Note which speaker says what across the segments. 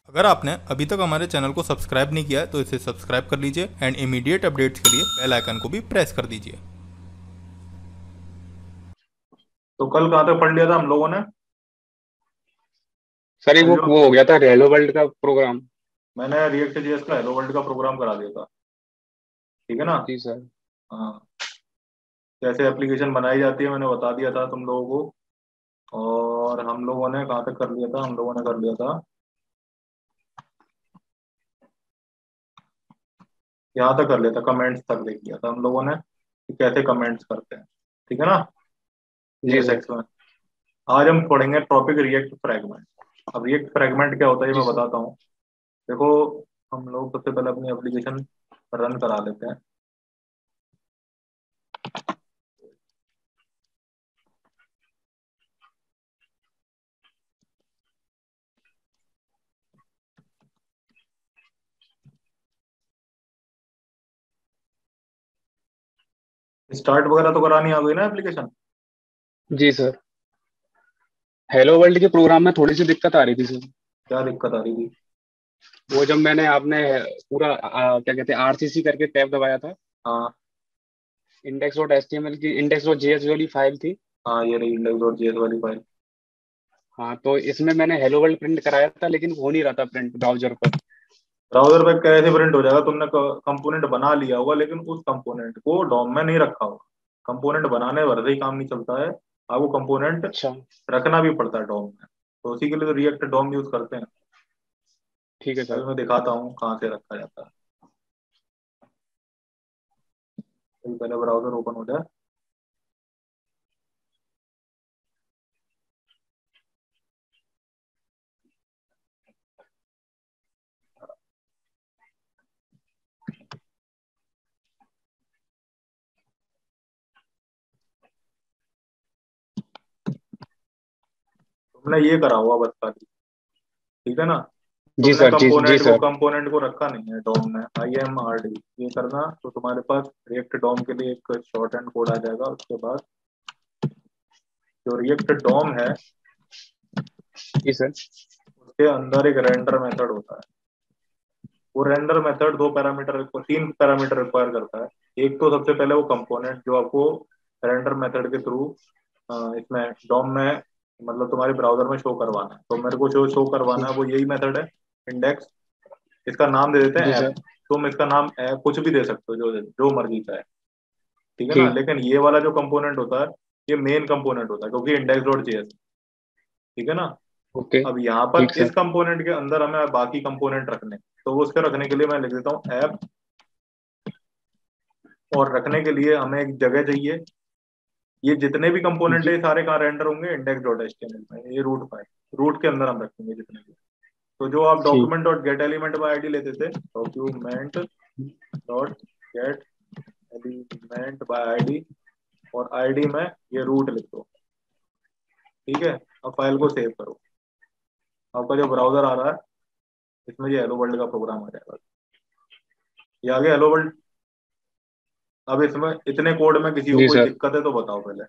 Speaker 1: अगर आपने अभी तक हमारे चैनल को सब्सक्राइब नहीं किया है तो इसे सब्सक्राइब कर लीजिए एंड इमीडिएट अपडेट्स के लिए बेल आइकन को भी प्रेस कर दीजिए।
Speaker 2: तो कल कहाँ तक पढ़ लिया था हम लोगों ने।
Speaker 3: सर एक
Speaker 2: कल जो
Speaker 3: वो हो गया था हेलो वर्ल्ड का प्रोग्राम।
Speaker 2: मैंने रिएक्ट जेएस का हेलो वर्ल्ड का प्रोग्राम करा दिया था। ठीक है ना।
Speaker 3: जी सर।
Speaker 2: हाँ, कैसे एप्लीकेशन बनाई जाती है मैंने बता दिया था तुम लोगों को। और हम लोगों ने कहाँ तक कर लिया था, हम लोगों ने कर लिया था यहाँ तक कर लिया था, कमेंट्स तक देख लिया था हम लोगों ने कि कैसे कमेंट्स करते हैं। ठीक है ना।
Speaker 3: जी
Speaker 2: ये
Speaker 3: सर।
Speaker 2: सेक्शन आज हम पढ़ेंगे टॉपिक रिएक्ट फ्रैगमेंट। अब रिएक्ट फ्रैगमेंट क्या होता है ये
Speaker 3: जी
Speaker 2: मैं
Speaker 3: सर।
Speaker 2: बताता हूँ। देखो, हम लोग सबसे पहले अपनी एप्लीकेशन रन करा लेते हैं। स्टार्ट वगैरह तो करानी आ गई ना एप्लीकेशन।
Speaker 3: जी सर। हेलो वर्ल्ड के प्रोग्राम में थोड़ी सी दिक्कत आ रही थी सर।
Speaker 2: क्या दिक्कत आ रही थी।
Speaker 3: वो जब मैंने आपने पूरा क्या कहते हैं आरसीसी करके टैब दबाया था।
Speaker 2: हाँ
Speaker 3: इंडेक्स डॉट एचटीएमएल की इंडेक्स डॉट जेएस वाली फाइल थी।
Speaker 2: हाँ, ये रही इंडेक्स डॉट जेएस वाली फाइल।
Speaker 3: हाँ तो इसमें मैंने हेलो वर्ल्ड प्रिंट कराया था लेकिन हो नहीं रहा था प्रिंट ब्राउजर पर।
Speaker 2: ब्राउजर पे कैसे प्रिंट हो जाएगा, तुमने कंपोनेंट बना लिया होगा लेकिन उस कंपोनेंट को डॉम में नहीं रखा होगा। कंपोनेंट बनाने भर से ही काम नहीं चलता है, आपको कंपोनेंट
Speaker 3: अच्छा।
Speaker 2: रखना भी पड़ता है डॉम में। तो उसी के लिए तो रिएक्ट डॉम यूज करते हैं।
Speaker 3: ठीक है
Speaker 2: अभी
Speaker 3: सर।
Speaker 2: मैं दिखाता हूँ कहाँ से रखा जाता है। तो पहले ब्राउजर ओपन हो जाए। तुमने ये करा हुआ बस खाली। ठीक है ना।
Speaker 3: जी
Speaker 2: तुमने
Speaker 3: सर। जी जी सर।
Speaker 2: कंपोनेंट को रखा नहीं है डॉम में, IMRD ये करना तो तुम्हारे पास रिएक्ट डॉम के लिए एक शॉर्ट हैंड कोड आ जाएगा। उसके बाद जो रिएक्ट डॉम है
Speaker 3: जी सर।
Speaker 2: उसके अंदर एक रेंडर मेथड होता है। वो रेंडर मेथड दो पैरामीटर को तीन पैरामीटर रिक्वायर करता है। एक तो सबसे पहले वो कंपोनेंट जो आपको रेंडर मेथड के थ्रू इसमें डॉम में मतलब तुम्हारे ब्राउजर में शो करवाना है। तो मेरे को जो शो करवाना है वो यही मेथड है, इंडेक्स। इसका नाम दे देते
Speaker 3: जी
Speaker 2: हैं ऐप।
Speaker 3: सर।
Speaker 2: तुम इसका नाम कुछ भी दे सकते हो, जो जो मर्जी का है। ठीक है ना।
Speaker 3: ठीक।
Speaker 2: लेकिन ये वाला जो कंपोनेंट होता है ये मेन कंपोनेंट होता है क्योंकि इंडेक्स डॉट जेएस। ठीक है ना।
Speaker 3: ओके।
Speaker 2: अब यहाँ
Speaker 3: ठीक
Speaker 2: पर इस
Speaker 3: सर।
Speaker 2: कंपोनेंट के अंदर हमें बाकी कंपोनेंट रखने हैं। तो वो उसके रखने के लिए मैं लिख देता हूँ ऐप। और रखने के लिए हमें एक जगह चाहिए। ये जितने भी कंपोनेंट है
Speaker 3: जी
Speaker 2: ये सारे कहाँ रेंडर होंगे, इंडेक्स डॉट एचटीएमएल में। ये रूट फाइल, रूट के अंदर हम रखेंगे जितने भी। तो जो आप
Speaker 3: ठीक।
Speaker 2: Document dot get element by ID लेते थे, document dot get element by ID, और आईडी में ये रूट लिख दो। ठीक है। अब फाइल को सेव करो। आपका जो ब्राउजर आ रहा है इसमें ये हेलो वर्ल्ड का प्रोग्राम आ जाएगा। ये आगे हेलो वर्ल्ड। अब इसमें इतने कोड में किसी को
Speaker 3: जी
Speaker 2: कोई
Speaker 3: सर।
Speaker 2: दिक्कत है तो बताओ पहले।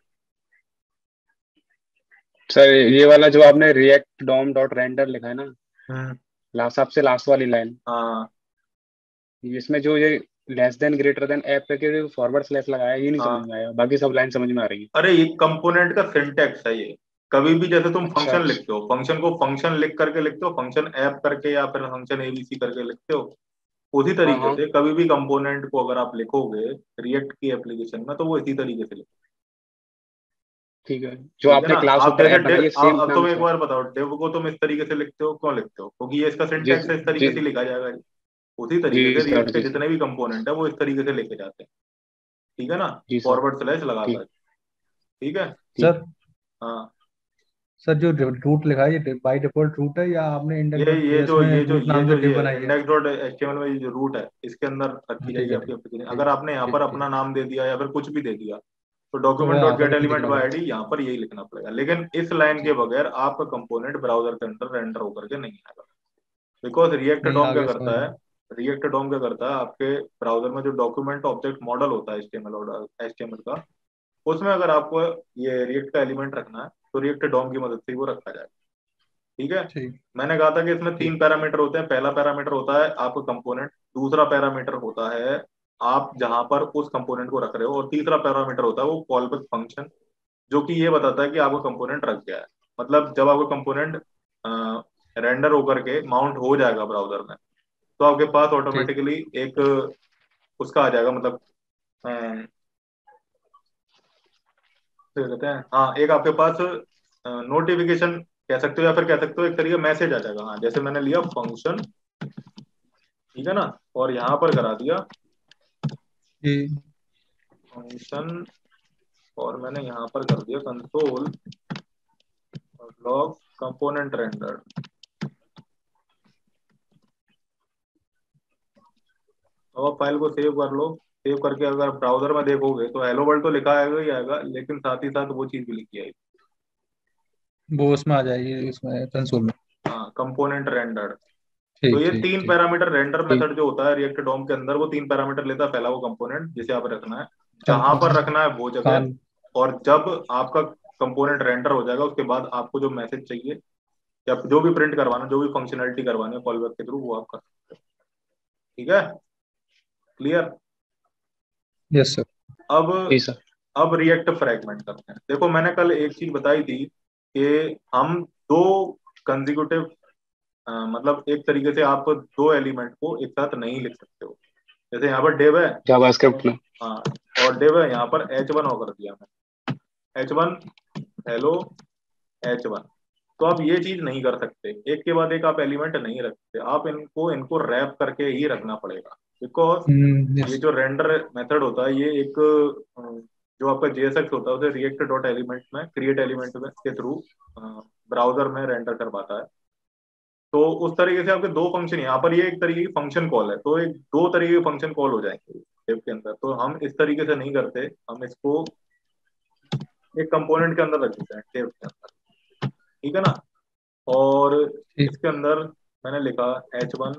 Speaker 3: सर ये वाला जो आपने रिएक्ट डॉम डॉट रेंडर लिखा है ना,
Speaker 2: हम्म।
Speaker 3: लास्ट सबसे लास्ट वाली लाइन,
Speaker 2: हाँ
Speaker 3: इसमें जो ये less than greater than app करके जो फॉरवर्ड स्लैश लगाया है, ये नहीं समझ
Speaker 2: हाँ।
Speaker 3: में आया, बाकी सब लाइन समझ में आ रही है।
Speaker 2: अरे ये कंपोनेंट का सिंटेक्स है ये। कभी भी जैसे तुम
Speaker 3: अच्छा
Speaker 2: फंक्शन
Speaker 3: अच्छा।
Speaker 2: लिखते हो, फंक्शन को फंक्शन लिख करके लिखते हो, फंक्शन ऐप करके या फिर फंक्शन एबीसी करके लिखते हो। उसी
Speaker 3: हाँ
Speaker 2: तरीके
Speaker 3: हाँ।
Speaker 2: से कभी भी कंपोनेंट को अगर आप लिखोगे रिएक्ट की एप्लीकेशन में तो वो इसी तरीके से लिखो।
Speaker 3: ठीक है, जो
Speaker 2: ठीक है
Speaker 3: आपने
Speaker 2: ना।
Speaker 3: क्लास
Speaker 2: आप
Speaker 3: ऊपर
Speaker 2: जैसे
Speaker 3: ऐप बनाई है सेम
Speaker 2: अब
Speaker 3: नाम
Speaker 2: तुम एक
Speaker 3: से।
Speaker 2: बार बताओ डिव को तुम इस तरीके से लिखते हो, क्यों लिखते हो? क्योंकि ये इसका
Speaker 3: जी
Speaker 2: सिंटेक्स है, इस
Speaker 3: जी।
Speaker 2: तरीके से लिखा जाएगा। उसी
Speaker 3: जी
Speaker 2: तरीके से
Speaker 3: सर।
Speaker 2: रिएक्ट के
Speaker 3: जी सर।
Speaker 2: जितने भी कंपोनेंट है वो इस तरीके से लेके जाते हैं। ठीक है ना।
Speaker 3: जी सर।
Speaker 2: फॉरवर्ड स्लैश लगाकर।
Speaker 3: ठीक।
Speaker 2: ठीक है।
Speaker 3: ठीक।
Speaker 4: सर
Speaker 2: हाँ।
Speaker 4: सर जो रूट लिखा है ये बाय डिफॉल्ट रूट है या आपने इंडेक्स
Speaker 2: ये
Speaker 4: डॉट
Speaker 2: ये
Speaker 4: जेएस
Speaker 2: जो
Speaker 4: में
Speaker 2: ये जो
Speaker 4: रूट
Speaker 2: ये
Speaker 4: नाम
Speaker 2: जो
Speaker 4: से
Speaker 2: ये
Speaker 4: डिव बनाई है?
Speaker 2: इंडेक्स डॉट एचटीएमएल में ये जो रूट है इसके अंदर
Speaker 4: हाँ,
Speaker 2: रखी
Speaker 4: ठीक
Speaker 2: जाएगी
Speaker 4: है
Speaker 2: आपकी
Speaker 4: ठीक
Speaker 2: एप्लीकेशन। अगर
Speaker 4: ठीक
Speaker 2: आपने यहाँ पर
Speaker 4: ठीक ठीक।
Speaker 2: अपना नाम दे दिया या फिर कुछ भी दे दिया तो
Speaker 4: तो
Speaker 2: डॉक्यूमेंट
Speaker 4: वह
Speaker 2: डॉट
Speaker 4: यहाँ
Speaker 2: गेट
Speaker 4: पर कुछ
Speaker 2: एलिमेंट
Speaker 4: लिखना
Speaker 2: बाय
Speaker 4: पड़ेगा।
Speaker 2: आईडी यहाँ पर यही लिखना पड़ेगा। लेकिन इस लाइन के
Speaker 4: ठीक,
Speaker 2: बगैर आपका कंपोनेंट ब्राउजर के अंदर रेंडर होकर के नहीं आएगा। बिकॉज रिएक्ट
Speaker 4: नहीं
Speaker 2: डॉम
Speaker 4: आ
Speaker 2: क्या
Speaker 4: गया समझ
Speaker 2: करता है,
Speaker 4: में।
Speaker 2: रिएक्ट डॉम क्या करता है आपके ब्राउजर में जो डॉक्यूमेंट ऑब्जेक्ट मॉडल होता है एचटीएमएल और एचटीएमएल का, उसमें अगर आपको ये रिएक्ट का एलिमेंट रखना है तो रिएक्ट डॉम की मदद से ही वो रखा जाएगा। ठीक है।
Speaker 4: ठीक।
Speaker 2: मैंने कहा था कि इसमें तीन पैरामीटर होते हैं। पहला पैरामीटर होता है आपका कंपोनेंट, दूसरा पैरामीटर होता है आप जहां पर उस कंपोनेंट को रख रहे हो, और तीसरा पैरामीटर होता है वो कॉलबैक फंक्शन, जो कि ये बताता है कि आपका कंपोनेंट रख गया है। मतलब जब आपका कंपोनेंट रेंडर होकर के माउंट हो जाएगा ब्राउजर में, तो आपके पास
Speaker 4: ठीक।
Speaker 2: ऑटोमेटिकली एक उसका आ जाएगा, मतलब क्या कहते हैं, हाँ, एक आपके पास नोटिफिकेशन कह सकते हो, या फिर कह सकते हो एक तरीके मैसेज आ जाएगा। हाँ, जैसे मैंने लिया फंक्शन, ठीक है ना, और यहाँ पर करा दिया
Speaker 4: ठीक।
Speaker 2: फंक्शन, और मैंने यहाँ पर कर दिया कंसोल लॉग कंपोनेंट रेंडर। अब आप फाइल को सेव कर लो। सेव करके अगर ब्राउजर में देखोगे तो हेलो वर्ल्ड तो लिखा आएगा ही आएगा, लेकिन साथ ही साथ वो चीज भी लिखी आएगी।
Speaker 4: वो उसमें आ जाएगी, इसमें कंसोल में।
Speaker 2: हाँ, कंपोनेंट रेंडर। तो
Speaker 4: ठीक
Speaker 2: ये
Speaker 4: ठीक
Speaker 2: तीन
Speaker 4: ठीक।
Speaker 2: पैरामीटर रेंडर
Speaker 3: ठीक।
Speaker 2: मेथड जो होता है रिएक्ट डॉम के अंदर, वो तीन पैरामीटर लेता है। पहला वो कंपोनेंट जिसे आप रखना है, जहां पर
Speaker 4: कंपोनेंट।
Speaker 2: रखना है वो जगह,
Speaker 4: कान।
Speaker 2: और जब आपका कंपोनेंट रेंडर हो जाएगा उसके बाद आपको जो मैसेज चाहिए या जो भी प्रिंट करवाना, जो भी फंक्शनैलिटी करवानी है कॉलबैक के थ्रू, वो आप कर सकते हो। ठीक है, क्लियर।
Speaker 4: Yes sir.
Speaker 2: अब
Speaker 3: जी सर।
Speaker 2: अब रिएक्ट फ्रैगमेंट करते हैं। देखो मैंने कल एक चीज बताई थी कि हम दो कंजिक्यूटिव, मतलब एक तरीके से आप दो एलिमेंट को एक साथ नहीं लिख सकते हो। जैसे यहाँ पर डेव है,
Speaker 3: जावास्क्रिप्ट में।
Speaker 2: हाँ, और डेव है, यहाँ पर H1 और कर दिया मैं, H1 हेलो H1। तो आप ये चीज नहीं कर सकते, एक के बाद एक आप एलिमेंट नहीं रखते, आप इनको इनको रैप करके ही रखना पड़ेगा। बिकॉज ये
Speaker 4: यस।
Speaker 2: जो रेंडर मेथड होता है, ये एक जो आपका JSX होता है उसे रिएक्ट डॉट एलिमेंट में क्रिएट एलिमेंट में के थ्रू ब्राउजर में रेंडर करवाता है। तो उस तरीके से आपके दो फंक्शन, यहाँ पर ये एक तरीके की फंक्शन कॉल है, तो एक दो तरीके के फंक्शन कॉल हो जाएंगे वेब के अंदर। तो हम इस तरीके से नहीं करते, हम इसको एक कंपोनेंट के अंदर रख देते हैं टेब के अंदर, ठीक है ना। और
Speaker 4: ठीक।
Speaker 2: इसके अंदर मैंने लिखा H1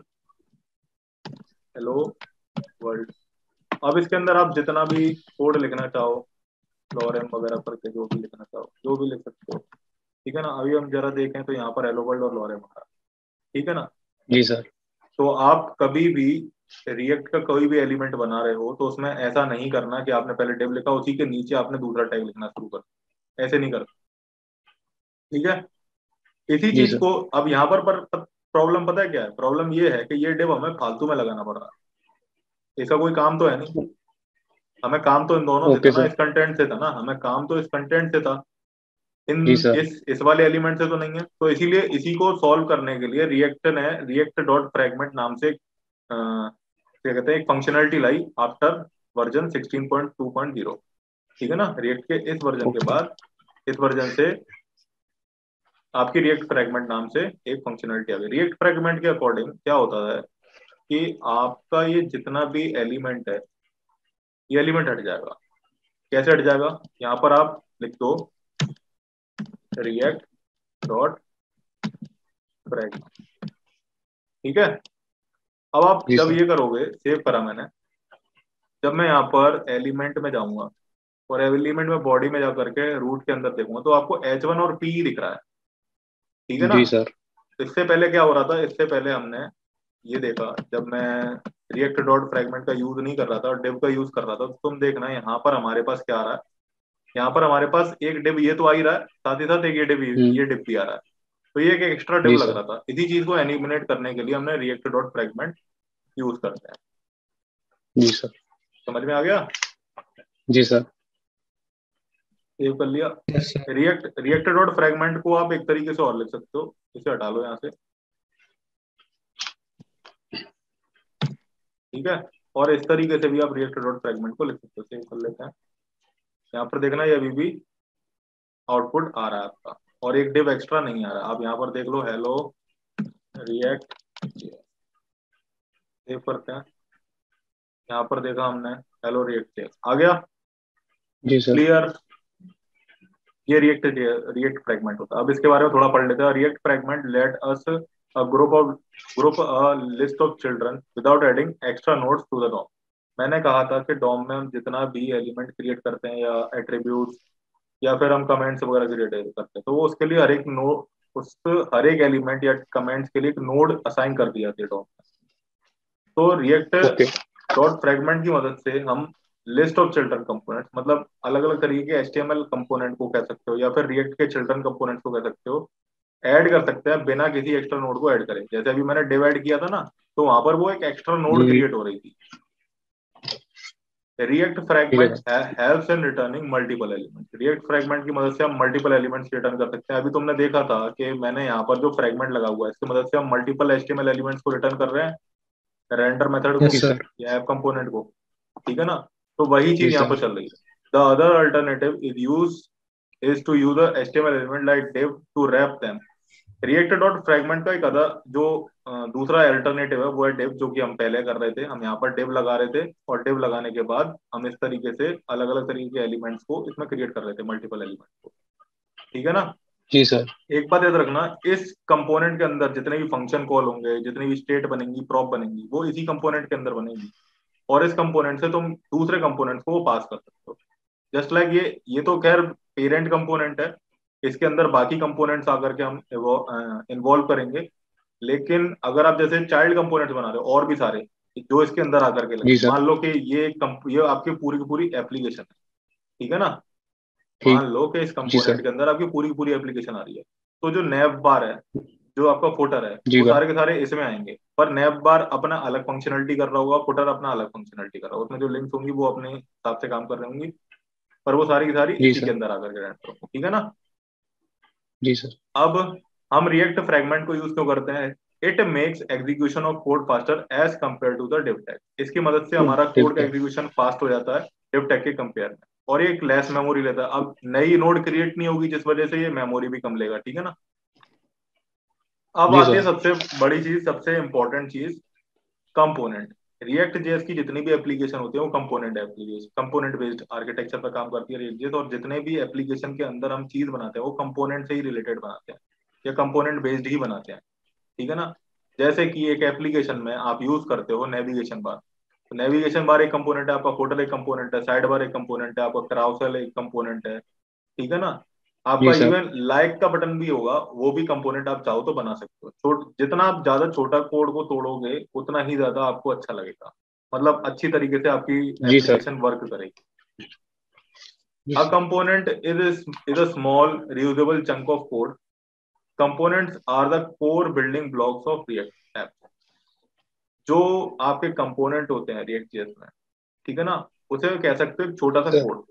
Speaker 2: हेलो वर्ल्ड। अब इसके अंदर आप जितना भी कोड लिखना चाहो, लॉरेम वगैरह करके जो भी लिखना चाहो जो भी लिख सकते हो, ठीक है ना। अभी हम जरा देखें तो यहाँ पर हेलो वर्ल्ड और लॉरेम आ रहा है, ठीक है ना।
Speaker 3: जी सर।
Speaker 2: तो आप कभी भी रिएक्ट का कोई भी एलिमेंट बना रहे हो तो उसमें ऐसा नहीं करना कि आपने पहले डिव लिखा उसी के नीचे आपने दूसरा टैग लिखना शुरू कर, ऐसे नहीं करना, ठीक है। इसी
Speaker 3: जी
Speaker 2: चीज
Speaker 3: सर।
Speaker 2: को अब यहाँ पर प्रॉब्लम पता है क्या है, प्रॉब्लम ये है कि ये डिव हमें फालतू में लगाना पड़ रहा है, इसका कोई काम तो है नहीं। हमें काम तो इन दोनों से था
Speaker 3: ओके
Speaker 2: ना,
Speaker 3: सर।
Speaker 2: इस कंटेंट से था ना, हमें काम तो इस कंटेंट से था, इन
Speaker 3: जी सर।
Speaker 2: इस वाले एलिमेंट से तो नहीं है। तो इसीलिए इसी को सॉल्व करने के लिए रिएक्ट ने रिएक्ट डॉट फ्रैगमेंट नाम से क्या कहते हैं एक फंक्शनलिटी लाई आफ्टर वर्जन 16.2.0, ठीक है ना। रिएक्ट के इस वर्जन के
Speaker 3: ओके।
Speaker 2: बाद इस वर्जन से आपकी रिएक्ट फ्रैगमेंट नाम से एक फंक्शनलिटी आ गई। रिएक्ट फ्रैगमेंट के अकॉर्डिंग क्या होता है कि आपका ये जितना भी एलिमेंट है, ये एलिमेंट हट जाएगा। कैसे हट जाएगा, यहाँ पर आप लिख दो रिएक्ट डॉट फ्रैगमेंट, ठीक है। अब आप
Speaker 3: जी
Speaker 2: जब
Speaker 3: सर।
Speaker 2: ये करोगे, सेव करा मैंने, जब मैं यहाँ पर एलिमेंट में जाऊंगा और एलिमेंट में बॉडी में जा करके रूट के अंदर देखूंगा तो आपको H1 और P दिख रहा है, ठीक है ना।
Speaker 3: जी सर।
Speaker 2: इससे पहले क्या हो रहा था, इससे पहले हमने ये देखा, जब मैं रिएक्ट डॉट फ्रैगमेंट का यूज नहीं कर रहा था और डिव का यूज कर रहा था, तो तुम देखना यहाँ पर हमारे पास क्या आ रहा है। यहाँ पर हमारे पास एक डिव ये तो आ ही रहा है, साथ ही साथ एक
Speaker 3: हम्म।
Speaker 2: ये डिव भी आ रहा है। तो ये एक एक्स्ट्रा डिव
Speaker 3: जी
Speaker 2: लग
Speaker 3: सर।
Speaker 2: रहा था। इसी चीज को एनिमिनेट करने के लिए हमने रिएक्ट डॉट फ्रैगमेंट यूज करते हैं।
Speaker 3: जी सर।
Speaker 2: समझ में आ गया,
Speaker 3: जी सर।
Speaker 2: सेव कर लिया।
Speaker 4: Yes sir.
Speaker 2: React dot fragment को आप एक तरीके से और लिख सकते हो, इसे हटा लो यहाँ से, ठीक है। और इस तरीके से भी आप रिएक्ट डॉट फ्रैगमेंट को लिख सकते हो। सेव कर लेते हैं। यहाँ पर देखना ये अभी भी आउटपुट आ रहा है आपका, और एक डिव एक्स्ट्रा नहीं आ रहा। आप यहाँ पर देख लो हेलो रिएक्ट, सेव करते हैं। यहाँ पर देखा हमने हेलो रिएक्ट आ गया,
Speaker 3: जी सर।
Speaker 2: क्लियर। ये रिएक्ट फ्रैगमेंट होता है। अब इसके बारे में थोड़ा पढ़ लेते हैं। React fragment let us a group a list of children without adding extra nodes to the DOM. मैंने कहा था कि डॉम में हम जितना भी एलिमेंट क्रिएट करते हैं या एट्रीब्यूट या फिर हम कमेंट्स वगैरह क्रिएट करते हैं, तो वो उसके लिए हर एक नो उस हर एक एलिमेंट या कमेंट्स के लिए एक नोड असाइन कर दिया जाती है डॉम में। तो रिएक्ट
Speaker 3: ओके
Speaker 2: डॉट फ्रेगमेंट की मदद से हम लिस्ट ऑफ चिल्ड्रन कंपोनेंट्स, मतलब अलग अलग तरीके के HTML कंपोनेंट को कह सकते हो या फिर रिएक्ट के चिल्ड्रन कंपोनेंट्स को कह सकते हो, ऐड कर सकते हैं बिना किसी एक्स्ट्रा नोड को ऐड करे। जैसे अभी मैंने डिवाइड किया था ना, तो वहां पर वो एक एक्स्ट्रा नोड
Speaker 3: जी
Speaker 2: क्रिएट हो रही थी। रिएक्ट
Speaker 3: ठीक है
Speaker 2: fragment
Speaker 3: sir.
Speaker 2: Helps in returning multiple elements. React fragment की मदद से हम मल्टीपल एलिमेंट्स रिटर्न कर सकते हैं। अभी तुमने देखा था कि मैंने यहाँ पर जो फ्रैगमेंट लगा हुआ है इसकी मदद से हम मल्टीपल HTML एलिमेंट्स को रिटर्न कर रहे हैं, रेंडर मेथड
Speaker 4: यस
Speaker 2: को
Speaker 3: जी
Speaker 4: सर।
Speaker 3: सर।
Speaker 2: या ऐप कंपोनेंट को, ठीक है ना। तो वही
Speaker 3: जी
Speaker 2: चीज यहाँ
Speaker 3: सर।
Speaker 2: पर चल रही है। The other alternative is to use a HTML element like div to wrap them. React dot fragment का एक अदर जो दूसरा अल्टरनेटिव है वो है div, जो कि हम पहले कर रहे थे। हम यहाँ पर div लगा रहे थे और div लगाने के बाद हम इस तरीके से अलग अलग तरीके के एलिमेंट्स को इसमें क्रिएट कर रहे थे, मल्टीपल एलिमेंट्स को, ठीक है ना।
Speaker 3: जी सर।
Speaker 2: एक बात याद रखना, इस कंपोनेंट के अंदर जितने भी फंक्शन कॉल होंगे, जितनी भी स्टेट बनेंगी, प्रॉप बनेंगी, वो इसी कंपोनेंट के अंदर बनेगी और इस कंपोनेंट से तुम दूसरे कंपोनेंट्स को वो पास कर सकते हो। जस्ट लाइक ये तो खैर पेरेंट कंपोनेंट है, इसके अंदर बाकी कंपोनेंट्स आकर के हम इन्वॉल्व करेंगे। लेकिन अगर आप जैसे चाइल्ड कंपोनेंट्स बना रहे हो और भी सारे जो इसके अंदर आकर के
Speaker 3: जी
Speaker 2: लगेंगे,
Speaker 3: सर।
Speaker 2: मान लो कि ये आपकी पूरी की पूरी एप्लीकेशन है, ठीक है ना। मान
Speaker 3: ठीक।
Speaker 2: लो कि इस
Speaker 3: जी
Speaker 2: कंपोनेंट
Speaker 3: सर।
Speaker 2: के अंदर आपकी पूरी की पूरी एप्लीकेशन आ रही है, तो जो नैव बार है, जो आपका फुटर है,
Speaker 3: जी
Speaker 2: वो
Speaker 3: सर।
Speaker 2: सारे के सारे इसमें आएंगे। पर नैव बार अपना अलग फंक्शनलिटी कर रहा होगा, फुटर अपना अलग फंक्शनलिटी कर रहा होगा, उसमें जो लिंक्स होंगी वो अपने हिसाब से काम कर रही होंगी, पर वो सारी की सारी
Speaker 3: जी
Speaker 2: इसी के
Speaker 3: सर।
Speaker 2: अंदर आकर के रेंडर होंगी, ठीक है ना।
Speaker 3: जी सर।
Speaker 2: अब हम रिएक्ट फ्रैगमेंट को यूज क्यों करते हैं? It makes execution of code faster as compared to the div tag। इसकी मदद से हमारा
Speaker 3: ठीक
Speaker 2: कोड का
Speaker 3: है।
Speaker 2: एग्जीक्यूशन फास्ट हो जाता है div tag के कंपेयर में, और ये एक लेस मेमोरी लेता है। अब नई नोड क्रिएट नहीं होगी जिस वजह से ये मेमोरी भी कम लेगा, ठीक है ना। अब
Speaker 3: जी
Speaker 2: आती है
Speaker 3: सर।
Speaker 2: सबसे बड़ी चीज, सबसे इंपॉर्टेंट चीज, कंपोनेंट। रिएक्ट जेएस की जितनी भी एप्लीकेशन होती है वो component application, component based architecture पर काम करती है रिएक्ट जेएस, और जितने भी एप्लीकेशन के अंदर हम चीज बनाते हैं वो कंपोनेंट से ही रिलेटेड बनाते हैं या कंपोनेंट बेस्ड ही बनाते हैं, ठीक है ना। जैसे कि एक एप्लीकेशन में आप यूज करते हो नेविगेशन बार, तो नेविगेशन बार एक कंपोनेंट है, आपका फुटर एक कंपोनेंट है, साइड बार एक कंपोनेंट है, आपका carousel एक कंपोनेंट है, ठीक है ना।
Speaker 3: जी
Speaker 2: आपका
Speaker 3: सर।
Speaker 2: इवन लाइक का बटन भी होगा, वो भी कंपोनेंट आप चाहो तो बना सकते हो। जितना आप ज्यादा छोटा कोड को तोड़ोगे उतना ही ज्यादा आपको अच्छा लगेगा, मतलब अच्छी तरीके से आपकी
Speaker 3: जी सर।
Speaker 2: एप्लीकेशन वर्क करेगी।
Speaker 3: जी
Speaker 2: A
Speaker 3: sir.
Speaker 2: component is a small reusable chunk of code. Components are the core building blocks of React app। जो आपके कंपोनेंट होते हैं रिएक्ट जेएस में, ठीक है ना, उसे कह सकते हो एक छोटा सा
Speaker 3: सर।
Speaker 2: कोड,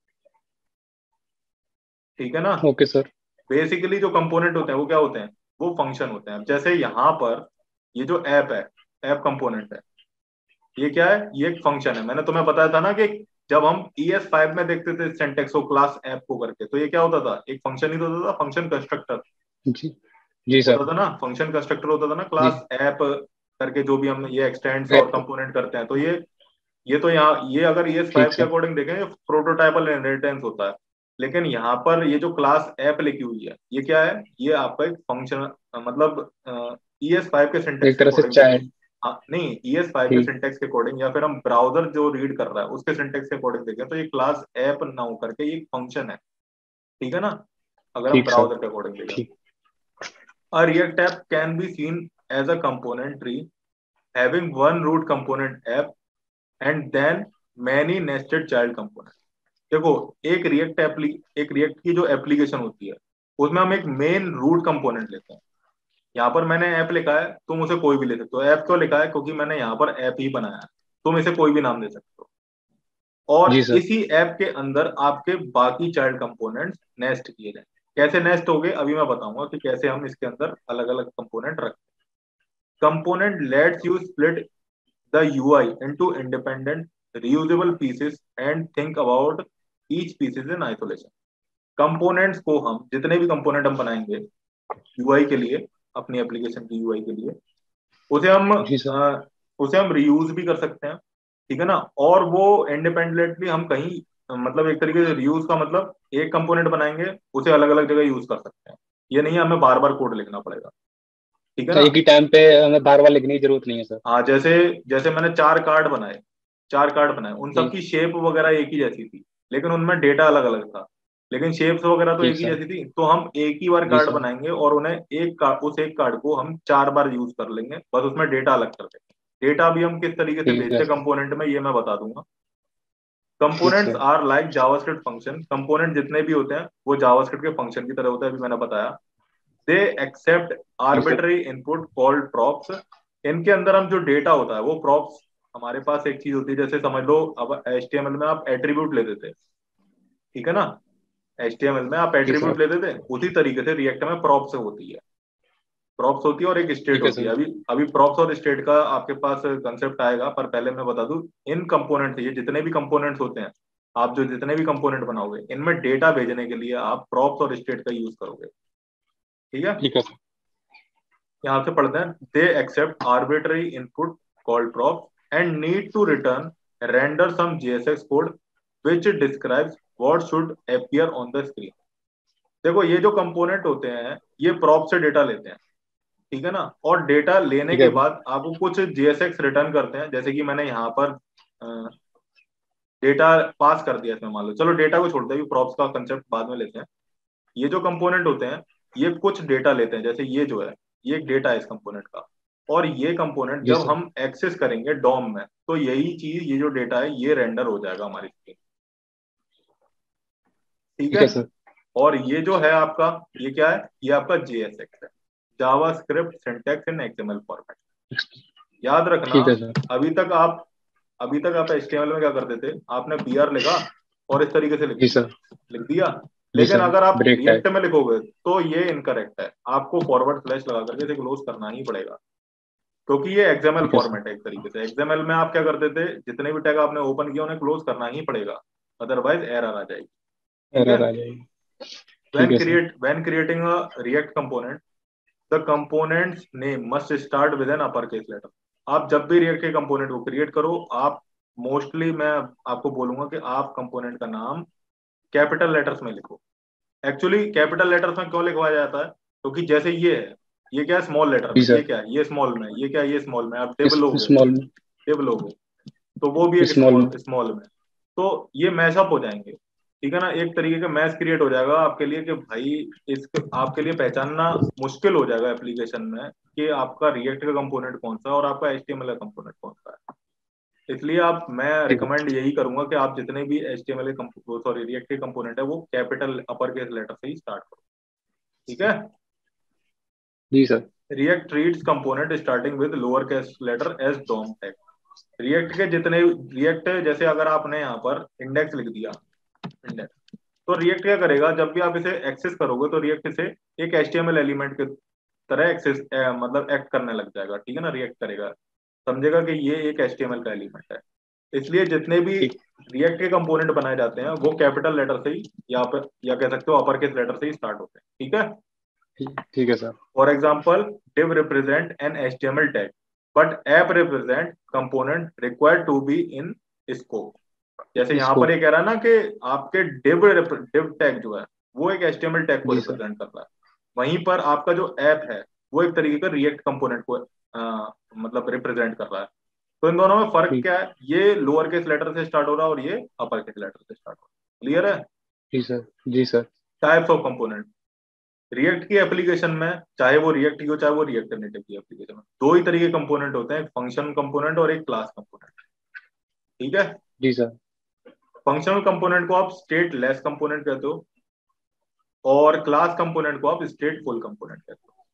Speaker 2: ठीक है ना।
Speaker 3: Okay sir.
Speaker 2: बेसिकली जो कंपोनेंट होते हैं वो क्या होते हैं? वो फंक्शन होते हैं। जैसे यहाँ पर ये जो ऐप है, ऐप कंपोनेंट है, ये क्या है? ये एक फंक्शन है। मैंने तुम्हें बताया था ना कि जब हम ES5 में देखते थे सिंटेक्स को क्लास ऐप को करके, तो ये क्या होता था? एक फंक्शन ही तो होता था, फंक्शन कंस्ट्रक्टर
Speaker 3: जी। जी
Speaker 2: होता
Speaker 3: सर।
Speaker 2: था ना, फंक्शन कंस्ट्रक्टर होता था ना,
Speaker 3: जी।
Speaker 2: क्लास ऐप करके जो भी हम ये एक्सटेंड्स और
Speaker 3: ऐप।
Speaker 2: कंपोनेंट करते हैं। तो ये तो यहाँ ये अगर ES5
Speaker 3: ठीक
Speaker 2: के
Speaker 3: सर।
Speaker 2: अकॉर्डिंग देखें ये प्रोटोटाइपल इनहेरिटेंस होता है। लेकिन यहाँ पर ये जो क्लास ऐप लिखी हुई है ये क्या है? ये आपका एक फंक्शन, मतलब ES5 के सिंटेक्स
Speaker 3: एक
Speaker 2: के
Speaker 3: तरह से
Speaker 2: अकॉर्डिंग देखें।
Speaker 3: चाइल्ड।
Speaker 2: हाँ नहीं, ES5 के
Speaker 3: ठीक।
Speaker 2: सिंटेक्स के अकॉर्डिंग या फिर हम ब्राउजर जो रीड कर रहा है उसके सिंटेक्स के अकॉर्डिंग देखें तो ये क्लास ऐप ना हो करके ये फंक्शन है, ठीक है ना, अगर हम
Speaker 3: ठीक सर।
Speaker 2: ब्राउजर के अकॉर्डिंग देखें।
Speaker 3: ठीक।
Speaker 2: A React app can be seen as a component tree having one root component app and then many nested child components। देखो, एक रिएक्ट की जो एप्लीकेशन होती है उसमें हम एक मेन रूट कंपोनेंट लेते हैं। यहाँ पर मैंने ऐप लिखा है, तुम उसे कोई भी ले सकते हो। ऐप क्यों लिखा है? क्योंकि मैंने यहाँ पर ऐप ही बनाया है, तुम इसे कोई भी नाम दे सकते हो।
Speaker 3: जी
Speaker 2: और
Speaker 3: सर।
Speaker 2: इसी ऐप के अंदर आपके बाकी चाइल्ड कंपोनेंट्स नेस्ट किए जाए। कैसे नेस्ट हो गए अभी मैं बताऊंगा कि कैसे हम इसके अंदर अलग अलग कंपोनेंट रखते हैं। Component lets you split the UI into independent reusable pieces and think about each pieces in isolation। Components को हम जितने भी कंपोनेंट हम बनाएंगे UI के लिए, अपनी एप्लीकेशन की UI के लिए, उसे हम
Speaker 3: जी सर।
Speaker 2: उसे हम रीयूज भी कर सकते हैं, ठीक है ना। और वो इंडिपेंडेंटली हम कहीं, मतलब एक तरीके से रीयूज का मतलब एक कंपोनेंट बनाएंगे उसे अलग अलग जगह यूज कर सकते हैं। ये नहीं हमें बार बार कोड लिखना पड़ेगा, ठीक है
Speaker 3: तो
Speaker 2: ना।
Speaker 3: एक ही टाइम पे हमें बार बार लिखने की जरूरत नहीं है सर।
Speaker 2: हाँ, जैसे जैसे मैंने चार कार्ड बनाए, उन सब
Speaker 3: ठीक।
Speaker 2: की शेप वगैरह एक ही जैसी थी, लेकिन उनमें डेटा अलग अलग था। लेकिन शेप्स वगैरह तो
Speaker 3: ठीक
Speaker 2: एक ही
Speaker 3: सर।
Speaker 2: जैसी थी, तो हम एक ही बार
Speaker 3: जी
Speaker 2: कार्ड
Speaker 3: सर।
Speaker 2: बनाएंगे और उन्हें उस एक कार्ड को हम 4 बार यूज कर लेंगे, बस उसमें डेटा अलग कर देंगे। डेटा भी हम किस तरीके से
Speaker 3: ठीक है
Speaker 2: भेजते हैं
Speaker 3: सर।
Speaker 2: कंपोनेंट में, ये मैं बता दूंगा।
Speaker 3: ठीक
Speaker 2: components
Speaker 3: sir.
Speaker 2: Are like JavaScript function, component जितने भी होते हैं वो जावास्क्रिप्ट के फंक्शन की तरह होता है, अभी मैंने बताया। दे एक्सेप्ट
Speaker 3: ठीक sir.
Speaker 2: Arbitrary input called props. इनके अंदर हम जो डेटा होता है वो प्रॉप्स, हमारे पास एक चीज होती है, जैसे समझ लो अब HTML में आप एट्रीब्यूट लेते थे, ठीक है ना, HTML में आप
Speaker 3: जी
Speaker 2: एट्रीब्यूट
Speaker 3: सर।
Speaker 2: लेते थे, उसी तरीके से रिएक्ट में प्रॉप्स होती है। प्रॉप्स होती है और एक स्टेट
Speaker 3: ठीक है
Speaker 2: होती है।
Speaker 3: सर।
Speaker 2: अभी अभी प्रॉप्स और स्टेट का आपके पास कंसेप्ट आएगा, पर पहले मैं बता दूं, इन कंपोनेंट, ये जितने भी कंपोनेंट्स होते हैं, आप जो जितने भी कंपोनेंट बनाओगे इनमें डेटा भेजने के लिए आप प्रॉप्स और स्टेट का यूज करोगे, ठीक है।
Speaker 3: ठीक है सर।
Speaker 2: यहाँ से पढ़ते हैं, they accept arbitrary input called props and need to return render some JSX code which describes what should appear on the screen. देखो ये जो कंपोनेंट होते हैं ये प्रॉप से डेटा लेते हैं, ठीक है ना, और डेटा लेने
Speaker 3: ठीक
Speaker 2: के
Speaker 3: है सर।
Speaker 2: बाद आपको कुछ JSX रिटर्न करते हैं, जैसे कि मैंने यहाँ पर डेटा पास कर दिया इसमें, मान लो, चलो डेटा को छोड़ते हैं, प्रॉप्स का कंसेप्ट बाद में लेते हैं। ये जो कंपोनेंट होते हैं ये कुछ डेटा लेते हैं, जैसे ये जो है ये एक डेटा है इस कंपोनेंट का, और ये कंपोनेंट
Speaker 3: जी
Speaker 2: जब
Speaker 3: सर।
Speaker 2: हम एक्सेस करेंगे डॉम में तो यही चीज, ये जो डेटा है ये रेंडर हो जाएगा हमारी स्क्रीन, ठीक
Speaker 3: ठीक
Speaker 2: है।
Speaker 3: है सर।
Speaker 2: और ये जो है आपका, ये क्या है, ये आपका JSX है, JavaScript syntax in XML format. याद रखना,
Speaker 3: ठीक है सर।
Speaker 2: अभी तक आप अभी तक आप HTML में क्या करते थे, आपने BR लिखा और इस तरीके से
Speaker 3: जी सर।
Speaker 2: लिख दिया।
Speaker 3: जी
Speaker 2: लेकिन
Speaker 3: सर।
Speaker 2: अगर आप
Speaker 3: ब्रेक
Speaker 2: रिएक्ट
Speaker 3: टाइप।
Speaker 2: में लिखोगे तो ये इनकरेक्ट है, आपको फॉरवर्ड स्लैश लगा करके इसे क्लोज करना ही पड़ेगा, क्योंकि ये XML
Speaker 3: ठीक है सर।
Speaker 2: फॉर्मेट है एक तरीके से। XML में आप क्या करते थे, जितने भी टैग आपने ओपन किया उन्हें क्लोज करना ही पड़ेगा, अदरवाइज एरर आ जाएगी, ठीक है।
Speaker 3: एरर आ जाएगी। ठीक है sir.
Speaker 2: When creating a React component, the component's name must start with an uppercase letter। आप जब भी रिएक्ट के कंपोनेंट को क्रिएट करो, आप मोस्टली मैं आपको बोलूंगा कि आप कंपोनेंट का नाम कैपिटल लेटर्स में लिखो। एक्चुअली कैपिटल लेटर्स में क्यों लिखवाया जाता है, क्योंकि जैसे ये है, ये क्या है स्मॉल लेटर
Speaker 3: जी
Speaker 2: में, ये
Speaker 3: सर।
Speaker 2: क्या है ये स्मॉल में, ये क्या है ये स्मॉल में, आप टेबल लोगे,
Speaker 3: स्मॉल में।
Speaker 2: टेबल लोगे तो वो भी एक
Speaker 3: स्मॉल
Speaker 2: स्मॉल
Speaker 3: में।
Speaker 2: स्मॉल में, तो ये मैशअप हो जाएंगे, ठीक है ना, एक तरीके का मैच क्रिएट हो जाएगा आपके लिए कि भाई इस आपके लिए पहचानना मुश्किल हो जाएगा एप्लीकेशन में कि आपका रिएक्ट का कंपोनेंट कौन सा है और आपका HTML का कंपोनेंट कौन सा है। इसलिए आप, मैं
Speaker 3: ठीक है।
Speaker 2: रिकमेंड यही करूंगा कि आप जितने भी HTML सॉरी रिएक्ट के कंपोनेंट है वो कैपिटल अपर केस लेटर से ही स्टार्ट करो, ठीक है।
Speaker 3: जी sir.
Speaker 2: React treats component starting with lower case letter as DOM tag. React के जितने रिएक्ट, जैसे अगर आपने यहाँ पर इंडेक्स लिख दिया, इंडेक्स, तो रिएक्ट क्या करेगा, जब भी आप इसे एक्सेस करोगे तो रिएक्ट इसे एक HTML एलिमेंट के तरह एक्सेस मतलब एक्ट करने लग जाएगा, ठीक है ना, रिएक्ट करेगा, समझेगा कि ये एक HTML का एलिमेंट है। इसलिए जितने भी
Speaker 3: ठीक।
Speaker 2: रिएक्ट के कंपोनेंट बनाए जाते हैं वो कैपिटल लेटर से ही या कह सकते हो अपर केस लेटर से ही स्टार्ट होते हैं, ठीक है।
Speaker 3: ठीक है sir.
Speaker 2: For example, div represent an HTML tag but app represent component required to be in scope। जैसे यहाँ
Speaker 3: इसको।
Speaker 2: पर ये कह रहा है ना कि आपके div टैग जो है वो एक HTML टैग को
Speaker 3: जी सर।
Speaker 2: रिप्रेजेंट कर रहा है, वहीं पर आपका जो ऐप है वो एक तरीके का रिएक्ट कंपोनेंट को मतलब रिप्रेजेंट कर रहा है। तो इन दोनों में फर्क
Speaker 3: ठीक।
Speaker 2: क्या है, ये लोअर केस लेटर से स्टार्ट हो रहा है और ये अपर केस लेटर से स्टार्ट हो रहा है, क्लियर है।
Speaker 3: जी सर। जी sir.
Speaker 2: Types of component, React की एप्लीकेशन में, चाहे वो रिएक्ट की हो चाहे वो रिएक्ट नेटिव की एप्लीकेशन में, दो ही तरीके कंपोनेंट होते हैं, फंक्शन कंपोनेंट और एक क्लास कंपोनेंट, ठीक है।
Speaker 3: जी सर।
Speaker 2: फंक्शनल कंपोनेंट को आप स्टेट लेस कंपोनेंट कहते हो और क्लास कंपोनेंट को आप स्टेटफुल कंपोनेंट कहते हो,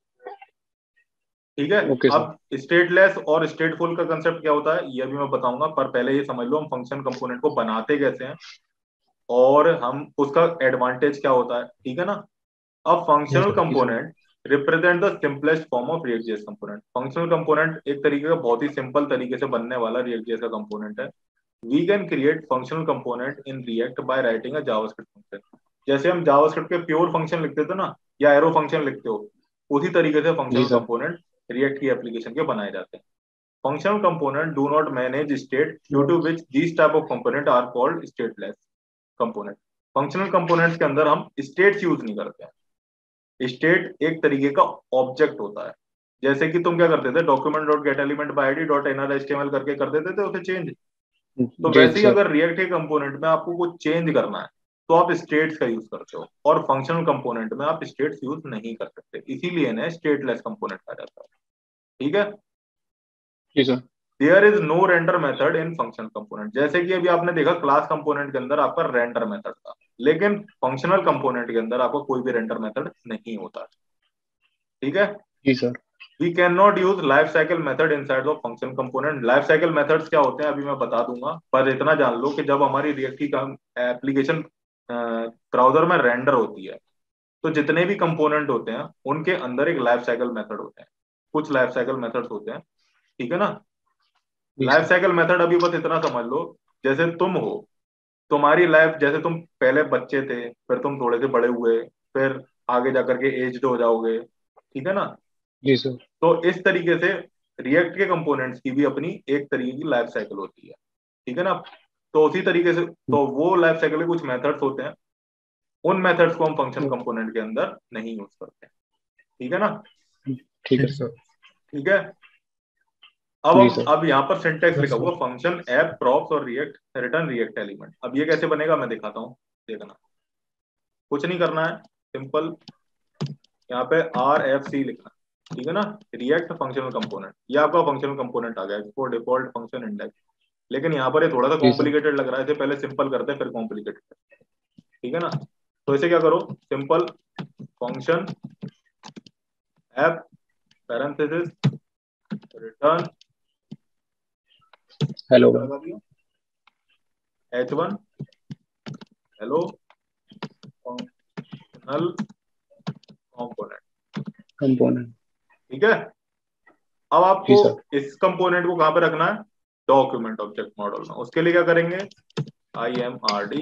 Speaker 2: ठीक है।
Speaker 3: Okay sir.
Speaker 2: अब स्टेटलेस और स्टेटफुल का कंसेप्ट क्या होता है ये भी मैं बताऊंगा, पर पहले ये समझ लो हम फंक्शन कंपोनेंट को बनाते कैसे हैं और हम उसका एडवांटेज क्या होता है, ठीक है ना। अब
Speaker 4: यस
Speaker 2: फंक्शनल
Speaker 4: सर।
Speaker 3: जी sir.
Speaker 2: Component represent the simplest form of React.js component. Functional component एक तरीके का बहुत ही सिंपल तरीके से बनने वाला React.js का कंपोनेंट है। We can create functional component in React by writing a JavaScript function. जैसे हम जावास्क्रिप्ट के प्योर फंक्शन लिखते थे ना, या एरो फंक्शन लिखते हो, उसी तरीके से
Speaker 3: जी
Speaker 2: फंक्शनल
Speaker 3: सर।
Speaker 2: कंपोनेंट React की एप्लीकेशन के बनाए जाते हैं। Functional component do not manage state, due to which these type of component are called stateless component. Functional components के अंदर हम स्टेट्स यूज नहीं करते हैं। स्टेट एक तरीके का ऑब्जेक्ट होता है, जैसे कि तुम क्या करते थे, document dot get element by ID dot inner HTML करके कर देते थे उसे चेंज। तो
Speaker 3: जी
Speaker 2: वैसे ही
Speaker 3: सर।
Speaker 2: अगर रिएक्ट के कंपोनेंट में आपको कुछ चेंज करना है तो आप स्टेट्स का यूज करते हो, और फंक्शनल कंपोनेंट में आप स्टेट्स यूज नहीं कर सकते, इसीलिए इन्हें स्टेटलेस कंपोनेंट कहा जाता है। ठीक है,
Speaker 3: जी sir.
Speaker 2: There is no render method in functional component. जैसे कि अभी आपने देखा क्लास कंपोनेंट के अंदर आपका रेंडर मेथड था, लेकिन फंक्शनल कंपोनेंट के अंदर आपका कोई भी रेंडर मेथड नहीं होता। ठीक है,
Speaker 3: जी sir.
Speaker 2: We can not use life cycle method inside of functional component. Life cycle methods क्या होते हैं अभी मैं बता दूंगा, पर इतना जान लो कि जब हमारी रिएक्ट की एप्लीकेशन ब्राउजर में रेंडर होती है, तो जितने भी कंपोनेंट होते हैं उनके अंदर एक लाइफ साइकिल मेथड होते हैं, कुछ लाइफ साइकिल मेथड्स होते हैं। ठीक है ना,
Speaker 3: जी
Speaker 2: लाइफ
Speaker 3: सर।
Speaker 2: साइकिल मेथड अभी बस इतना समझ लो, जैसे तुम हो, तुम्हारी लाइफ, जैसे तुम पहले बच्चे थे, फिर तुम थोड़े से बड़े हुए, फिर आगे जाकर के एज्ड हो जाओगे। ठीक है ना,
Speaker 3: जी सर।
Speaker 2: तो इस तरीके से रिएक्ट के कंपोनेंट्स की भी अपनी एक तरीके की लाइफ साइकिल होती है। ठीक है ना, तो उसी तरीके से तो वो लाइफ साइकिल के कुछ मेथड्स होते हैं, उन मेथड्स को हम फंक्शन कंपोनेंट के अंदर नहीं यूज करते हैं। ठीक है ना,
Speaker 3: ठीक है
Speaker 4: ठीक
Speaker 3: सर।
Speaker 4: सर।
Speaker 2: ठीक है। अब
Speaker 3: जी
Speaker 2: हम
Speaker 3: सर।
Speaker 2: अब यहाँ पर सिंटेक्स
Speaker 4: यस
Speaker 2: लिखा हुआ
Speaker 4: सर।
Speaker 2: फंक्शन ऐप प्रॉप्स और रिएक्ट रिटर्न रिएक्ट एलिमेंट। अब ये कैसे बनेगा मैं दिखाता हूँ, देखना, कुछ नहीं करना है, सिंपल यहाँ पे RFC लिखना है। ठीक है ना, रिएक्ट फंक्शनल कंपोनेंट, ये आपका फंक्शनल कंपोनेंट आ गया, इसको डिफॉल्ट फंक्शन इंडेक्स। लेकिन यहाँ पर ये थोड़ा सा
Speaker 3: जी सर।
Speaker 2: कॉम्प्लिकेटेड लग रहा है, इसे पहले सिंपल करते हैं फिर कॉम्प्लिकेटेड करते हैं। ठीक है ना, तो इसे क्या करो, simple function app parenthesis return
Speaker 3: hello
Speaker 2: लगा दिया H1 hello functional component.
Speaker 3: Component.
Speaker 2: ठीक है, अब
Speaker 3: जी
Speaker 2: आपको
Speaker 3: सर।
Speaker 2: इस कंपोनेंट को कहां पे रखना है, डॉक्यूमेंट ऑब्जेक्ट मॉडल में। उसके लिए क्या करेंगे, IMRD,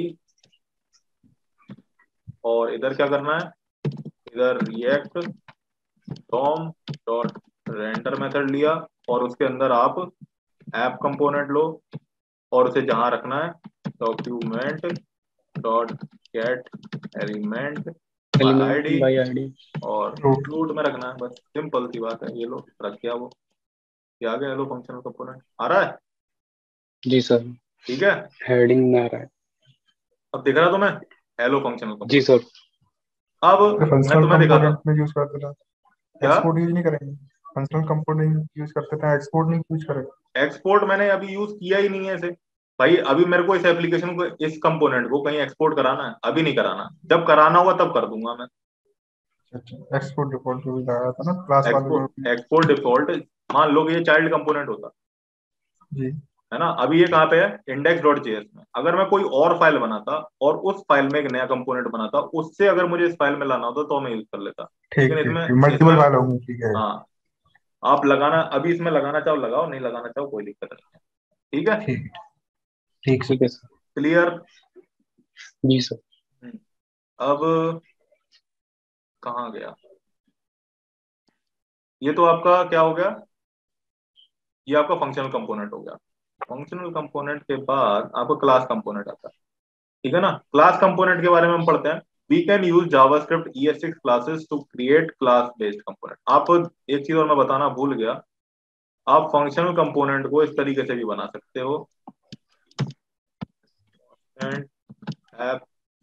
Speaker 2: और इधर क्या करना है, इधर React DOM dot render method लिया, और उसके अंदर आप ऐप कंपोनेंट लो, और उसे जहां रखना है document dot get element by
Speaker 3: element
Speaker 2: ID,
Speaker 3: by ID.
Speaker 2: और
Speaker 4: रूट।
Speaker 2: रूट में रखना है। बस सिंपल सी बात है, ये लो रख दिया, वो ये आ गया हेलो फंक्शनल कंपोनेंट, आ रहा है।
Speaker 3: जी सर।
Speaker 2: ठीक है,
Speaker 3: हेडिंग में आ रहा है।
Speaker 2: अब दिख रहा तुम्हें हेलो फंक्शनल
Speaker 3: जी
Speaker 2: कंपोनेंट।
Speaker 3: सर।
Speaker 2: अब मैं
Speaker 4: फंक्शनल
Speaker 2: तुम्हें दिखाता हूँ
Speaker 4: कंपोनेंट में यूज करते थे,
Speaker 2: क्या,
Speaker 4: एक्सपोर्ट यूज नहीं करेंगे। फंक्शनल कंपोनेंट यूज करते थे, एक्सपोर्ट नहीं यूज करेंगे।
Speaker 2: एक्सपोर्ट मैंने अभी यूज किया ही नहीं है इसे। भाई अभी मेरे को इस एप्लीकेशन को, इस कंपोनेंट को कहीं एक्सपोर्ट कराना है, अभी नहीं कराना, जब कराना होगा तब कर दूंगा मैं।
Speaker 4: अच्छा, एक्सपोर्ट डिफॉल्ट जो भी लगाया था ना क्लास वाले को।
Speaker 2: एक्सपोर्ट एक्सपोर्ट डिफॉल्ट, मान लो कि ये चाइल्ड कंपोनेंट होता
Speaker 4: जी।
Speaker 2: है ना, अभी ये कहाँ पे है, index.js में। अगर मैं कोई और फाइल बनाता और उस फाइल में एक नया कंपोनेंट बनाता, उससे अगर मुझे इस फाइल में लाना होता तो मैं यूज कर लेता।
Speaker 4: ठीक
Speaker 2: लेकिन
Speaker 4: ठीक
Speaker 2: इसमें
Speaker 4: ठीक,
Speaker 2: इसमें
Speaker 4: मल्टीपल फाइल होंगी, ठीक है।
Speaker 2: हाँ, आप लगाना अभी इसमें लगाना चाहो लगाओ, नहीं लगाना चाहो कोई दिक्कत नहीं है। ठीक है,
Speaker 4: ठीक। ठीक सर।
Speaker 3: ठीक है सर।
Speaker 2: क्लियर।
Speaker 3: जी सर।
Speaker 2: अब कहाँ गया, ये तो आपका क्या हो गया, ये आपका फंक्शनल कंपोनेंट हो गया। फंक्शनल कंपोनेंट के बाद आपका क्लास कंपोनेंट आता है। ठीक है ना, क्लास कंपोनेंट के बारे में हम पढ़ते हैं। We can use JavaScript ES6 classes to create class based component. आप, एक चीज और मैं बताना भूल गया, आप फंक्शनल कंपोनेंट को इस तरीके से भी बना सकते हो, एंड ऐप,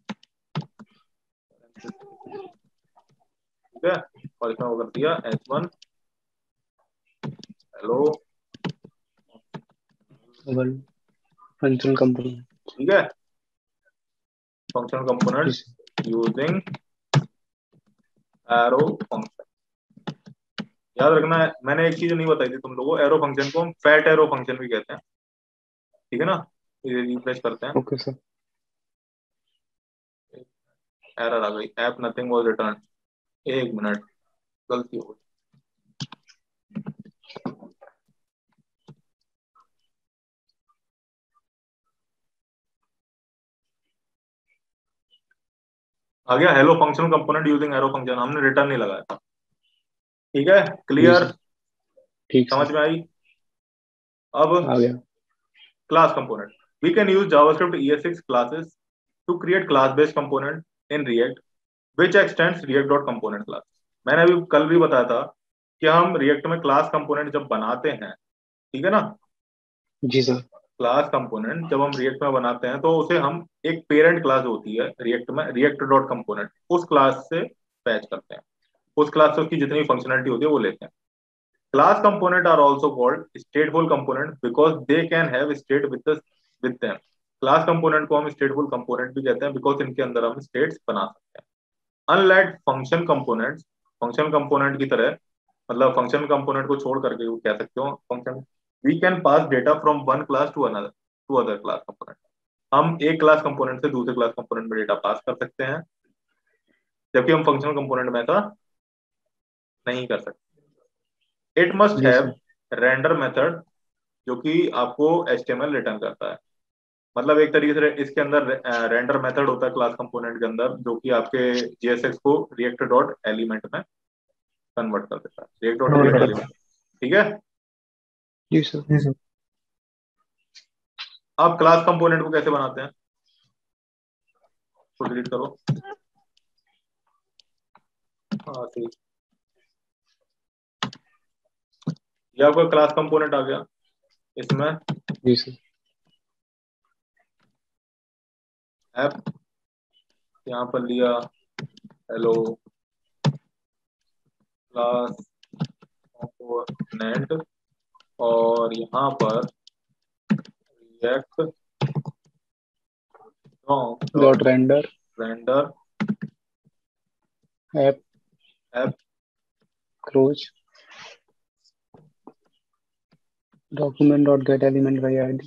Speaker 2: ठीक है, और इसमें वो कर दिया H1 हेलो,
Speaker 3: फंक्शनल कंपोनेंट।
Speaker 2: ठीक है, फंक्शनल
Speaker 3: जी
Speaker 2: component
Speaker 3: sir.
Speaker 2: Using arrow function. याद रखना है, मैंने एक चीज नहीं बताई थी तुम लोगों को, एरो फंक्शन को हम फैट एरो फंक्शन भी कहते हैं। ठीक है ना, ये रिफ्रेश करते हैं,
Speaker 3: ओके सर।
Speaker 2: एरर आ गई, ऐप नथिंग वाज रिटर्न, एक मिनट, गलती हो गई। आ गया hello functional component using arrow function, हमने रिटर्न नहीं लगाया। ठीक है,
Speaker 3: जी
Speaker 2: क्लियर,
Speaker 3: सर। ठीक
Speaker 2: समझ
Speaker 3: सर।
Speaker 2: में आई। अब
Speaker 3: आ गया।
Speaker 2: Class component, we can use JavaScript ES6 classes to create class based component in React which extends React dot component class. मैंने अभी कल भी बताया था कि हम रिएक्ट में क्लास कंपोनेंट जब बनाते हैं, ठीक है ना,
Speaker 3: जी सर।
Speaker 2: क्लास कंपोनेंट जब हम रिएक्ट में बनाते हैं तो उसे हम एक पेरेंट क्लास होती है रिएक्ट में, रिएक्ट डॉट कंपोनेंट, उस क्लास से फैच करते हैं, उस क्लास से उसकी जितनी फंक्शनलिटी होती है वो लेते हैं। Class component are also called stateful component because they can have state with them. Class component को हम स्टेटफुल कंपोनेंट भी कहते हैं बिकॉज इनके अंदर हम स्टेट्स बना सकते हैं। Unlike function components, function component की तरह, मतलब फंक्शन कंपोनेंट को छोड़ करके वो कह सकते हो function, we can pass data from one class to another to other class component. हम एक क्लास कंपोनेंट से दूसरे क्लास कंपोनेंट में डेटा पास कर सकते हैं, जबकि हम फंक्शनल कंपोनेंट में ऐसा नहीं कर सकते। इट मस्ट
Speaker 3: जी
Speaker 2: हैव
Speaker 3: सर।
Speaker 2: रेंडर मेथड जो कि आपको HTML रिटर्न करता है। मतलब एक तरीके से इसके अंदर रेंडर मेथड होता है क्लास कंपोनेंट के अंदर, जो कि आपके JSX को रिएक्ट डॉट एलिमेंट में कन्वर्ट कर देता है, रिएक्ट डॉट
Speaker 4: Convert
Speaker 2: रिएक्ट
Speaker 4: कर
Speaker 2: एलिमेंट। ठीक है,
Speaker 3: जी सर।
Speaker 4: जी सर।
Speaker 2: आप क्लास कंपोनेंट को कैसे बनाते हैं, तो डिलीट करो। हाँ ठीक, ये आपका क्लास कंपोनेंट आ गया। इसमें
Speaker 3: जी सर।
Speaker 2: ऐप यहाँ पर लिया हेलो क्लास कंपोनेंट, और यहाँ पर React
Speaker 3: dot render
Speaker 2: render
Speaker 3: app
Speaker 2: app
Speaker 3: क्रोच document dot get element by ID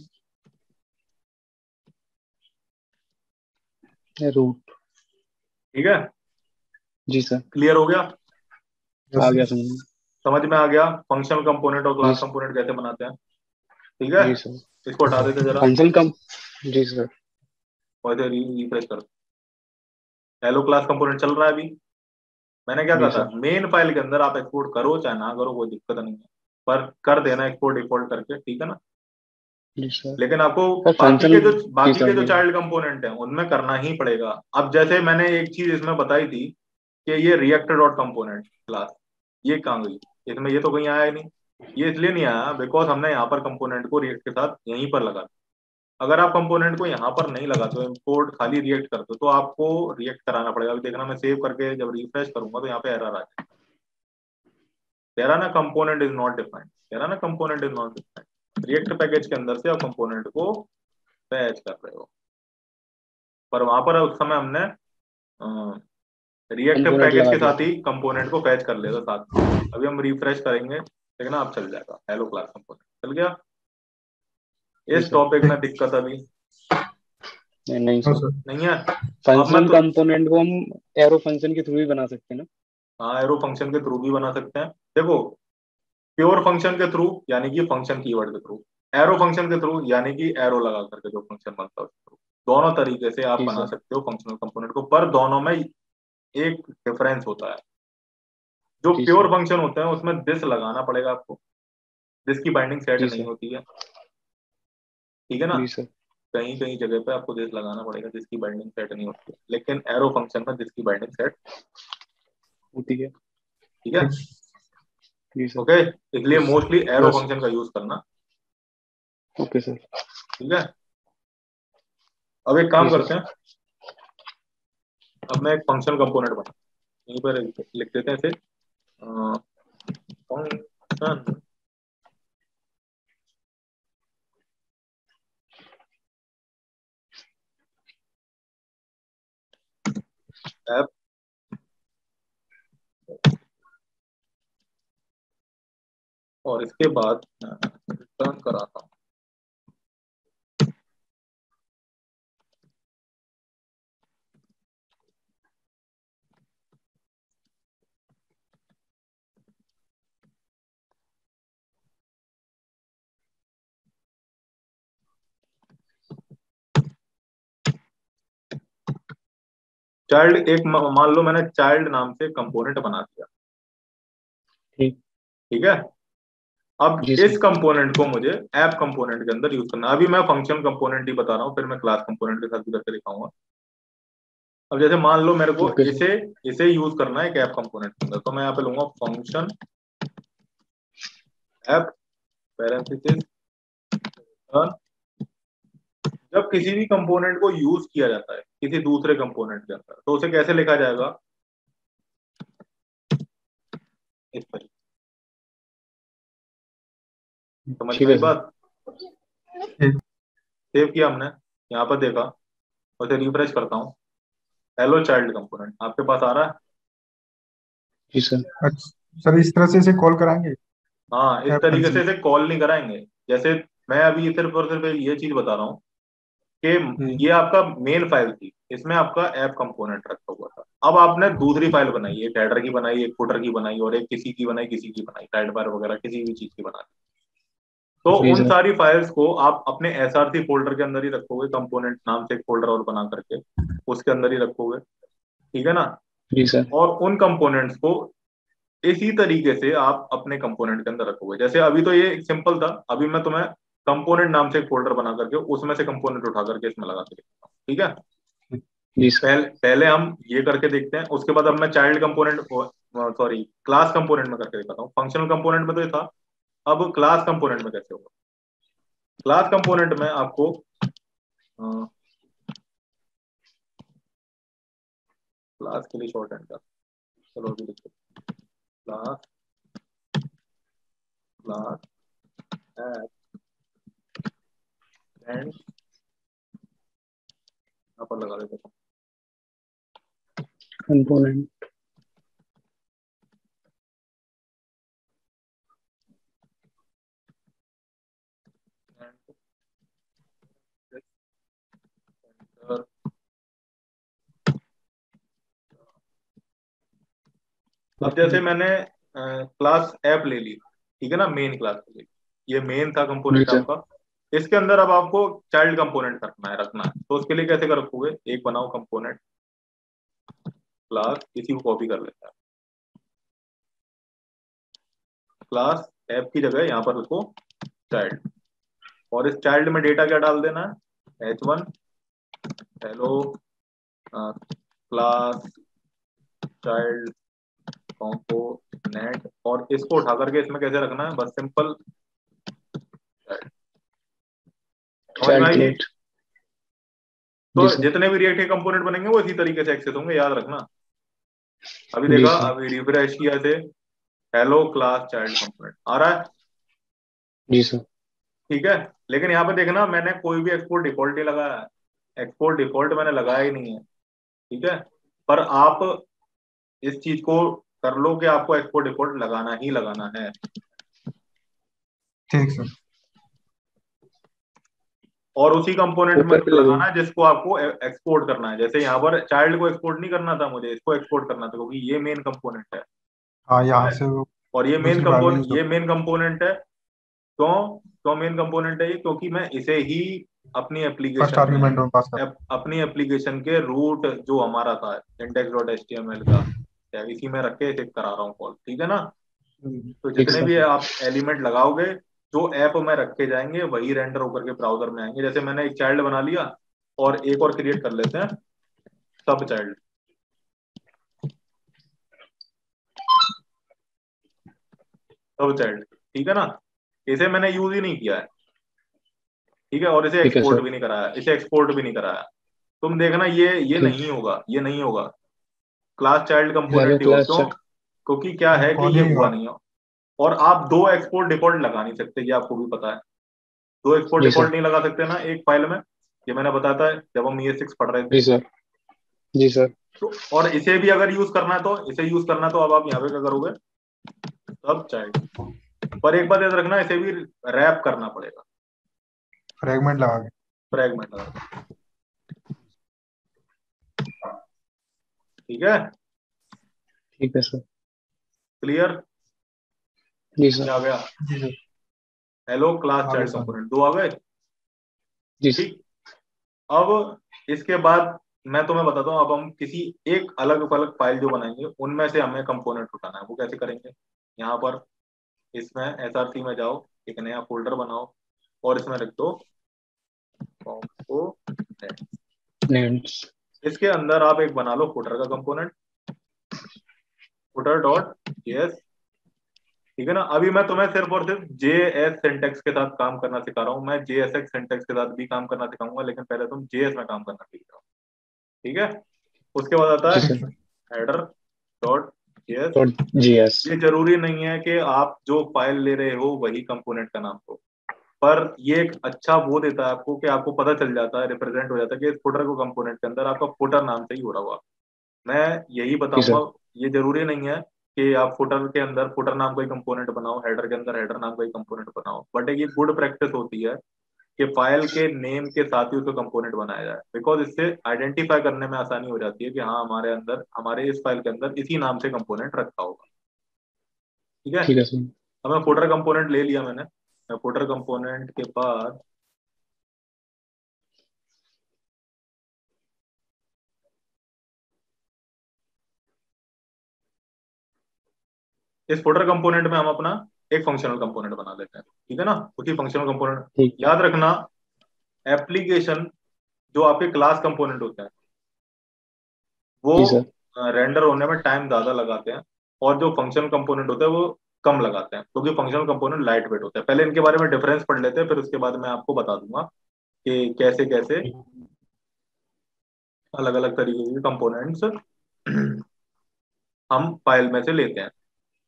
Speaker 3: root.
Speaker 2: ठीक है,
Speaker 3: जी सर।
Speaker 2: क्लियर हो गया,
Speaker 3: आ
Speaker 4: यस
Speaker 3: गया समझ में।
Speaker 2: समझ में आ गया फंक्शनल कंपोनेंट और
Speaker 3: जी
Speaker 2: क्लास कंपोनेंट कैसे बनाते हैं। ठीक है,
Speaker 3: जी सर।
Speaker 2: इसको हटा देते जरा
Speaker 3: फंक्शन कम। जी सर।
Speaker 2: और इधर रिफ्रेश कर। हेलो क्लास कंपोनेंट चल रहा है अभी। मैंने क्या
Speaker 3: जी
Speaker 2: कहा था,
Speaker 3: सर।
Speaker 2: मेन फाइल के अंदर आप एक्सपोर्ट करो चाहे ना करो कोई दिक्कत नहीं है, पर कर देना एक्सपोर्ट डिफॉल्ट करके, ठीक है ना।
Speaker 3: जी सर।
Speaker 2: लेकिन आपको
Speaker 3: सर
Speaker 2: बाकी
Speaker 3: फंक्शन।
Speaker 2: के जो
Speaker 3: जी
Speaker 2: बाकी
Speaker 3: सर।
Speaker 2: के जो
Speaker 3: जी
Speaker 2: चाइल्ड कंपोनेंट हैं उनमें करना ही पड़ेगा। अब जैसे मैंने एक चीज इसमें बताई थी कि ये रिएक्ट डॉट कंपोनेंट क्लास, ये कहाँ गई इसमें, ये तो कहीं आया ही नहीं। ये इसलिए नहीं आया बिकॉज हमने यहाँ पर कंपोनेंट को रिएक्ट के साथ यहीं पर लगा दिया। अगर आप कंपोनेंट को यहाँ पर नहीं लगाते हो, इम्पोर्ट खाली रिएक्ट करते हो, तो आपको रिएक्ट कराना पड़ेगा। अभी देखना, मैं सेव करके जब रिफ्रेश करूंगा तो यहाँ पे एरर आ जाएगा, कह रहा ना कंपोनेंट इज नॉट डिफाइंड, कह रहा ना component is not defined. React package के अंदर से आप कंपोनेंट को फैच कर रहे हो, पर वहां पर उस समय हमने रिएक्ट
Speaker 3: कंपोनेंट
Speaker 2: पैकेज
Speaker 3: लगा
Speaker 2: के
Speaker 3: दिया
Speaker 2: साथ ही कंपोनेंट को फैच कर लेगा साथ में। अभी हम रिफ्रेश करेंगे, देखना अब चल जाएगा, हेलो क्लास कंपोनेंट चल गया।
Speaker 3: जी
Speaker 2: इस
Speaker 3: सर।
Speaker 2: टॉपिक में दिक्कत अभी
Speaker 3: नहीं
Speaker 4: नो
Speaker 3: सर।
Speaker 4: सर।
Speaker 2: नहीं है। अब मैं
Speaker 3: फंक्शनल
Speaker 2: तो
Speaker 3: कंपोनेंट को हम एरो फंक्शन के थ्रू ही बना सकते हैं ना।
Speaker 2: हाँ, एरो फंक्शन के थ्रू भी बना सकते हैं। देखो, प्योर फंक्शन के थ्रू यानी कि फंक्शन कीवर्ड के थ्रू, एरो फंक्शन के थ्रू यानी कि एरो लगा करके जो फंक्शन बनता है उसके थ्रू, दोनों तरीके से आप
Speaker 3: जी
Speaker 2: बना
Speaker 3: सर।
Speaker 2: सकते हो फंक्शनल कंपोनेंट को, पर दोनों में एक डिफरेंस होता है। जो
Speaker 3: जी
Speaker 2: प्योर
Speaker 3: सर।
Speaker 2: फंक्शन होते हैं उसमें दिस लगाना पड़ेगा आपको, दिस की बाइंडिंग सेट
Speaker 3: जी
Speaker 2: नहीं
Speaker 3: सर।
Speaker 2: होती है, ठीक है ना।
Speaker 3: जी सर।
Speaker 2: कहीं कहीं जगह पे आपको दिस लगाना पड़ेगा, दिस की बाइंडिंग सेट नहीं होती है, लेकिन एरो फंक्शन में दिस की बाइंडिंग सेट,
Speaker 3: होती है।
Speaker 2: ठीक है।
Speaker 3: जी सर।
Speaker 2: ओके, इसलिए
Speaker 3: yes.
Speaker 2: Mostly arrow
Speaker 4: yes.
Speaker 2: Function का यूज करना,
Speaker 3: ओके सर।
Speaker 2: ठीक है। अब एक
Speaker 3: जी
Speaker 2: काम
Speaker 3: सर।
Speaker 2: करते हैं, अब मैं एक फंक्शन कंपोनेंट बना, यहीं पर लिख देते हैं इसे फंक्शन ऐप, और इसके बाद रिटर्न कराता हूँ। चाइल्ड एक मान लो मैंने चाइल्ड नाम से कंपोनेंट बना दिया,
Speaker 3: ठीक।
Speaker 2: ठीक है। अब
Speaker 3: जी
Speaker 2: इस
Speaker 3: सर।
Speaker 2: कंपोनेंट को मुझे ऐप कंपोनेंट के अंदर यूज करना है। अभी मैं फंक्शन कंपोनेंट ही बता रहा हूँ, फिर मैं क्लास कंपोनेंट के साथ भी करके दिखाऊंगा। अब जैसे मान लो मेरे को
Speaker 3: ओके सर।
Speaker 2: इसे इसे यूज करना है एक ऐप कंपोनेंट के अंदर, तो मैं यहाँ पे लूंगा फंक्शन ऐप पैरेंथेसिस जब किसी भी कंपोनेंट को यूज किया जाता है किसी दूसरे कंपोनेंट के अंदर, तो उसे कैसे लिखा जाएगा? इस तरीके। समझ
Speaker 3: ठीक
Speaker 2: में
Speaker 3: है
Speaker 2: आई
Speaker 3: सर।
Speaker 2: बात? सेव किया हमने, यहाँ पर देखा, उसे रिफ्रेश करता हूँ, हेलो चाइल्ड कंपोनेंट आपके पास आ रहा है।
Speaker 3: जी सर।
Speaker 4: अच्छा सर, इस तरह से इसे कॉल कराएंगे
Speaker 2: हाँ, इस
Speaker 4: ऐप
Speaker 2: तरीके से
Speaker 4: फंक्शन?
Speaker 2: इसे कॉल नहीं कराएंगे। जैसे मैं अभी सिर्फ और सिर्फ ये चीज बता रहा हूँ कि ये आपका मेन फाइल थी, इसमें आपका ऐप कंपोनेंट रखा हुआ था। अब आपने दूसरी फाइल बनाई, एक हेडर की बनाई, एक फुटर की बनाई, और एक किसी की बनाई, किसी की बनाई, साइड बार वगैरह किसी भी चीज की बनाई। तो
Speaker 3: जी
Speaker 2: उन
Speaker 3: सर।
Speaker 2: सारी फाइल्स को आप अपने एसआरसी फोल्डर के अंदर ही रखोगे, कंपोनेंट नाम से एक फोल्डर और बना करके उसके अंदर ही रखोगे, ठीक है ना?
Speaker 3: जी सर।
Speaker 2: और उन कंपोनेंट्स को इसी तरीके से आप अपने कंपोनेंट के अंदर रखोगे। जैसे अभी तो ये सिंपल था, अभी मैं तुम्हें कंपोनेंट नाम से एक फोल्डर बना करके उसमें से कंपोनेंट उठा करके इसमें लगा के देखता हूँ, ठीक है?
Speaker 3: जी सर।
Speaker 2: पहले हम ये करके देखते हैं, उसके बाद अब मैं child component, sorry class component में करके दिखाता हूँ। फंक्शनल कंपोनेंट में तो ये था, अब क्लास कंपोनेंट में कैसे होगा? क्लास कंपोनेंट में आपको क्लास के लिए शॉर्ट हैंड का, चलो अभी लिखते हैं, क्लास क्लास एंड यहाँ पर लगा देते
Speaker 3: कंपोनेंट।
Speaker 2: हैं। अब जैसे मैंने क्लास ऐप ले ली, ठीक है ना, मेन क्लास ले ली, ये मेन था
Speaker 3: जी
Speaker 2: कंपोनेंट
Speaker 3: सर।
Speaker 2: आपका। इसके अंदर अब आपको चाइल्ड कंपोनेंट रखना है, तो उसके लिए कैसे कर रखोगे? एक बनाओ कंपोनेंट क्लास, किसी को कॉपी कर लेता है, क्लास ऐप की जगह यहाँ पर लिखो चाइल्ड, और इस चाइल्ड में डेटा क्या डाल देना है? h1 hello class child component, और इसको उठा करके इसमें कैसे रखना है? बस सिंपल चाइल्ड। समझ में
Speaker 3: चाइल्ड
Speaker 2: आएगी?
Speaker 3: क्लास।
Speaker 2: तो
Speaker 3: जी सर।
Speaker 2: जितने भी रिएक्ट के कंपोनेंट बनेंगे वो इसी तरीके से एक्सेस होंगे, याद रखना। अभी
Speaker 3: जी
Speaker 2: देखा,
Speaker 3: सर।
Speaker 2: अभी रिफ्रेश किया थे, हेलो क्लास चाइल्ड कंपोनेंट आ रहा है,
Speaker 3: जी सर।
Speaker 2: ठीक है? लेकिन यहाँ पे देखना, मैंने कोई भी एक्सपोर्ट डिफॉल्ट नहीं लगाया है, एक्सपोर्ट डिफॉल्ट मैंने लगाया ही नहीं है, ठीक है? पर आप इस चीज को कर लो कि आपको एक्सपोर्ट डिफॉल्ट लगाना ही लगाना है।
Speaker 4: ठीक सर।
Speaker 2: और उसी कंपोनेंट में
Speaker 3: ऊपर पे
Speaker 2: लगाना
Speaker 3: लगेगा।
Speaker 2: है जिसको आपको एक्सपोर्ट करना है। जैसे यहाँ पर चाइल्ड को एक्सपोर्ट नहीं करना था मुझे, इसको एक्सपोर्ट करना था, क्योंकि ये मेन कंपोनेंट है,
Speaker 4: हाँ,
Speaker 2: ठीक
Speaker 4: यहाँ
Speaker 2: है?
Speaker 4: से वो
Speaker 2: और
Speaker 4: दूसरी फाइल में यूज
Speaker 2: ये
Speaker 4: होगा।
Speaker 2: मेन कंपोनेंट है। क्यों? क्यों मेन कंपोनेंट है ये? क्योंकि मैं इसे ही अपनी
Speaker 4: फर्स्ट
Speaker 2: एप्लीकेशन में,
Speaker 4: आर्ग्यूमेंट में पास कर।
Speaker 2: अपनी एप्लीकेशन के रूट जो हमारा था index.html का, या इसी में रख के इसे करा रहा हूँ कॉल, ठीक है ना? तो
Speaker 3: ठीक
Speaker 2: जितने
Speaker 3: सर।
Speaker 2: भी आप एलिमेंट लगाओगे जो ऐप में रखे जाएंगे वही रेंडर होकर के ब्राउजर में आएंगे। जैसे मैंने एक चाइल्ड बना लिया, और एक और क्रिएट कर लेते हैं, सब चाइल्ड, सब चाइल्ड, ठीक है ना? इसे मैंने यूज ही नहीं किया है, ठीक है? और इसे
Speaker 3: ठीक है
Speaker 2: एक्सपोर्ट
Speaker 3: सर।
Speaker 2: भी नहीं कराया, इसे एक्सपोर्ट भी नहीं कराया। तुम देखना, ये
Speaker 3: ठीक।
Speaker 2: नहीं होगा, ये नहीं होगा, क्लास चाइल्ड
Speaker 3: हेलो
Speaker 2: कंपोनेंट ही होगा।
Speaker 3: क्लास
Speaker 2: क्यों?
Speaker 3: चाइल्ड।
Speaker 2: क्योंकि क्या है कि
Speaker 4: कॉल ही
Speaker 2: ये
Speaker 4: नहीं
Speaker 2: हुआ
Speaker 4: हुआ।
Speaker 2: नहीं हो। और आप दो एक्सपोर्ट डिफॉल्ट लगा नहीं सकते, ये आपको भी पता है। दो एक्सपोर्ट
Speaker 3: जी
Speaker 2: डिफॉल्ट
Speaker 3: सर।
Speaker 2: नहीं लगा सकते ना एक फाइल में, ये मैंने बताया था जब हम ES6 पढ़ रहे थे।
Speaker 3: जी सर। जी सर।
Speaker 2: तो और इसे भी अगर यूज करना है, तो इसे यूज करना है, तो अब आप यहाँ पे क्या करोगे? सब चाइल्ड। पर एक बात याद रखना, इसे भी रैप करना पड़ेगा,
Speaker 4: फ्रेगमेंट लगा के।
Speaker 2: फ्रेगमेंट लगा के, ठीक है?
Speaker 3: ठीक है सर।
Speaker 2: क्लियर?
Speaker 3: जी
Speaker 2: क्या
Speaker 3: सर।
Speaker 2: आ गया?
Speaker 4: जी सर।
Speaker 2: हेलो क्लास
Speaker 4: आगे
Speaker 2: चाइल्ड
Speaker 4: सर।
Speaker 2: कंपोनेंट दो आ गए,
Speaker 3: जी सर।
Speaker 2: ठीक। अब इसके बाद मैं तुम्हें बताता हूँ, अब हम किसी एक अलग अलग फाइल जो बनाएंगे उनमें से हमें कंपोनेंट उठाना है, वो कैसे करेंगे? यहाँ पर इसमें SRC में जाओ, एक नया फोल्डर बनाओ, और इसमें लिख दो component।
Speaker 3: नेम्स।
Speaker 2: इसके अंदर आप एक बना लो फुटर का कंपोनेंट, footer.js, ठीक है ना। अभी मैं तुम्हें सिर्फ और सिर्फ JS सिंटेक्स के साथ काम करना सिखा रहा हूँ, मैं JSX सिंटेक्स के साथ भी काम करना सिखाऊंगा, लेकिन पहले तुम JS में काम करना सीख जाओ। ठीक है। उसके बाद आता
Speaker 3: जी
Speaker 2: है
Speaker 3: sir.
Speaker 2: Header dot JS.
Speaker 3: Dot GS.
Speaker 2: ये जरूरी नहीं है कि आप जो फाइल ले रहे हो वही कंपोनेंट का नाम हो, पर ये एक अच्छा वो देता है आपको कि आपको पता चल जाता है, रिप्रेजेंट हो जाता है कि इस फुटर को कंपोनेंट के अंदर आपका फुटर नाम से ही हो रहा होगा। मैं यही
Speaker 3: जी
Speaker 2: बताऊंगा।
Speaker 3: सर।
Speaker 2: ये जरूरी नहीं है कि आप फुटर के अंदर फुटर नाम का ही कंपोनेंट बनाओ, हेडर के अंदर हेडर नाम का ही कंपोनेंट बनाओ, बट एक ये गुड प्रैक्टिस होती है कि फाइल के नेम के साथ ही उसका कंपोनेंट बनाया जाए, बिकॉज इससे आइडेंटिफाई करने में आसानी हो जाती है कि हाँ हमारे अंदर, हमारे इस फाइल के अंदर इसी नाम से कंपोनेंट रखा होगा। ठीक है।
Speaker 3: ठीक है सर।
Speaker 2: अब मैं फुटर कंपोनेंट ले लिया मैंने। मैं फुटर कंपोनेंट के बाद इस फुटर कंपोनेंट में हम अपना एक फंक्शनल कंपोनेंट बना लेते हैं। ठीक है ना। उसी फंक्शनल कंपोनेंट,
Speaker 3: ठीक।
Speaker 2: याद रखना, एप्लीकेशन जो आपके क्लास कंपोनेंट होते हैं वो
Speaker 3: जी सर।
Speaker 2: रेंडर होने में टाइम ज्यादा लगाते हैं, और जो फंक्शनल कंपोनेंट होते हैं वो कम लगाते हैं, क्योंकि फंक्शनल कंपोनेंट लाइट वेट होता है। पहले इनके बारे में डिफरेंस पढ़ लेते हैं, फिर उसके बाद मैं आपको बता दूंगा कि कैसे कैसे अलग अलग तरीके के कंपोनेंट्स हम फाइल में से लेते हैं।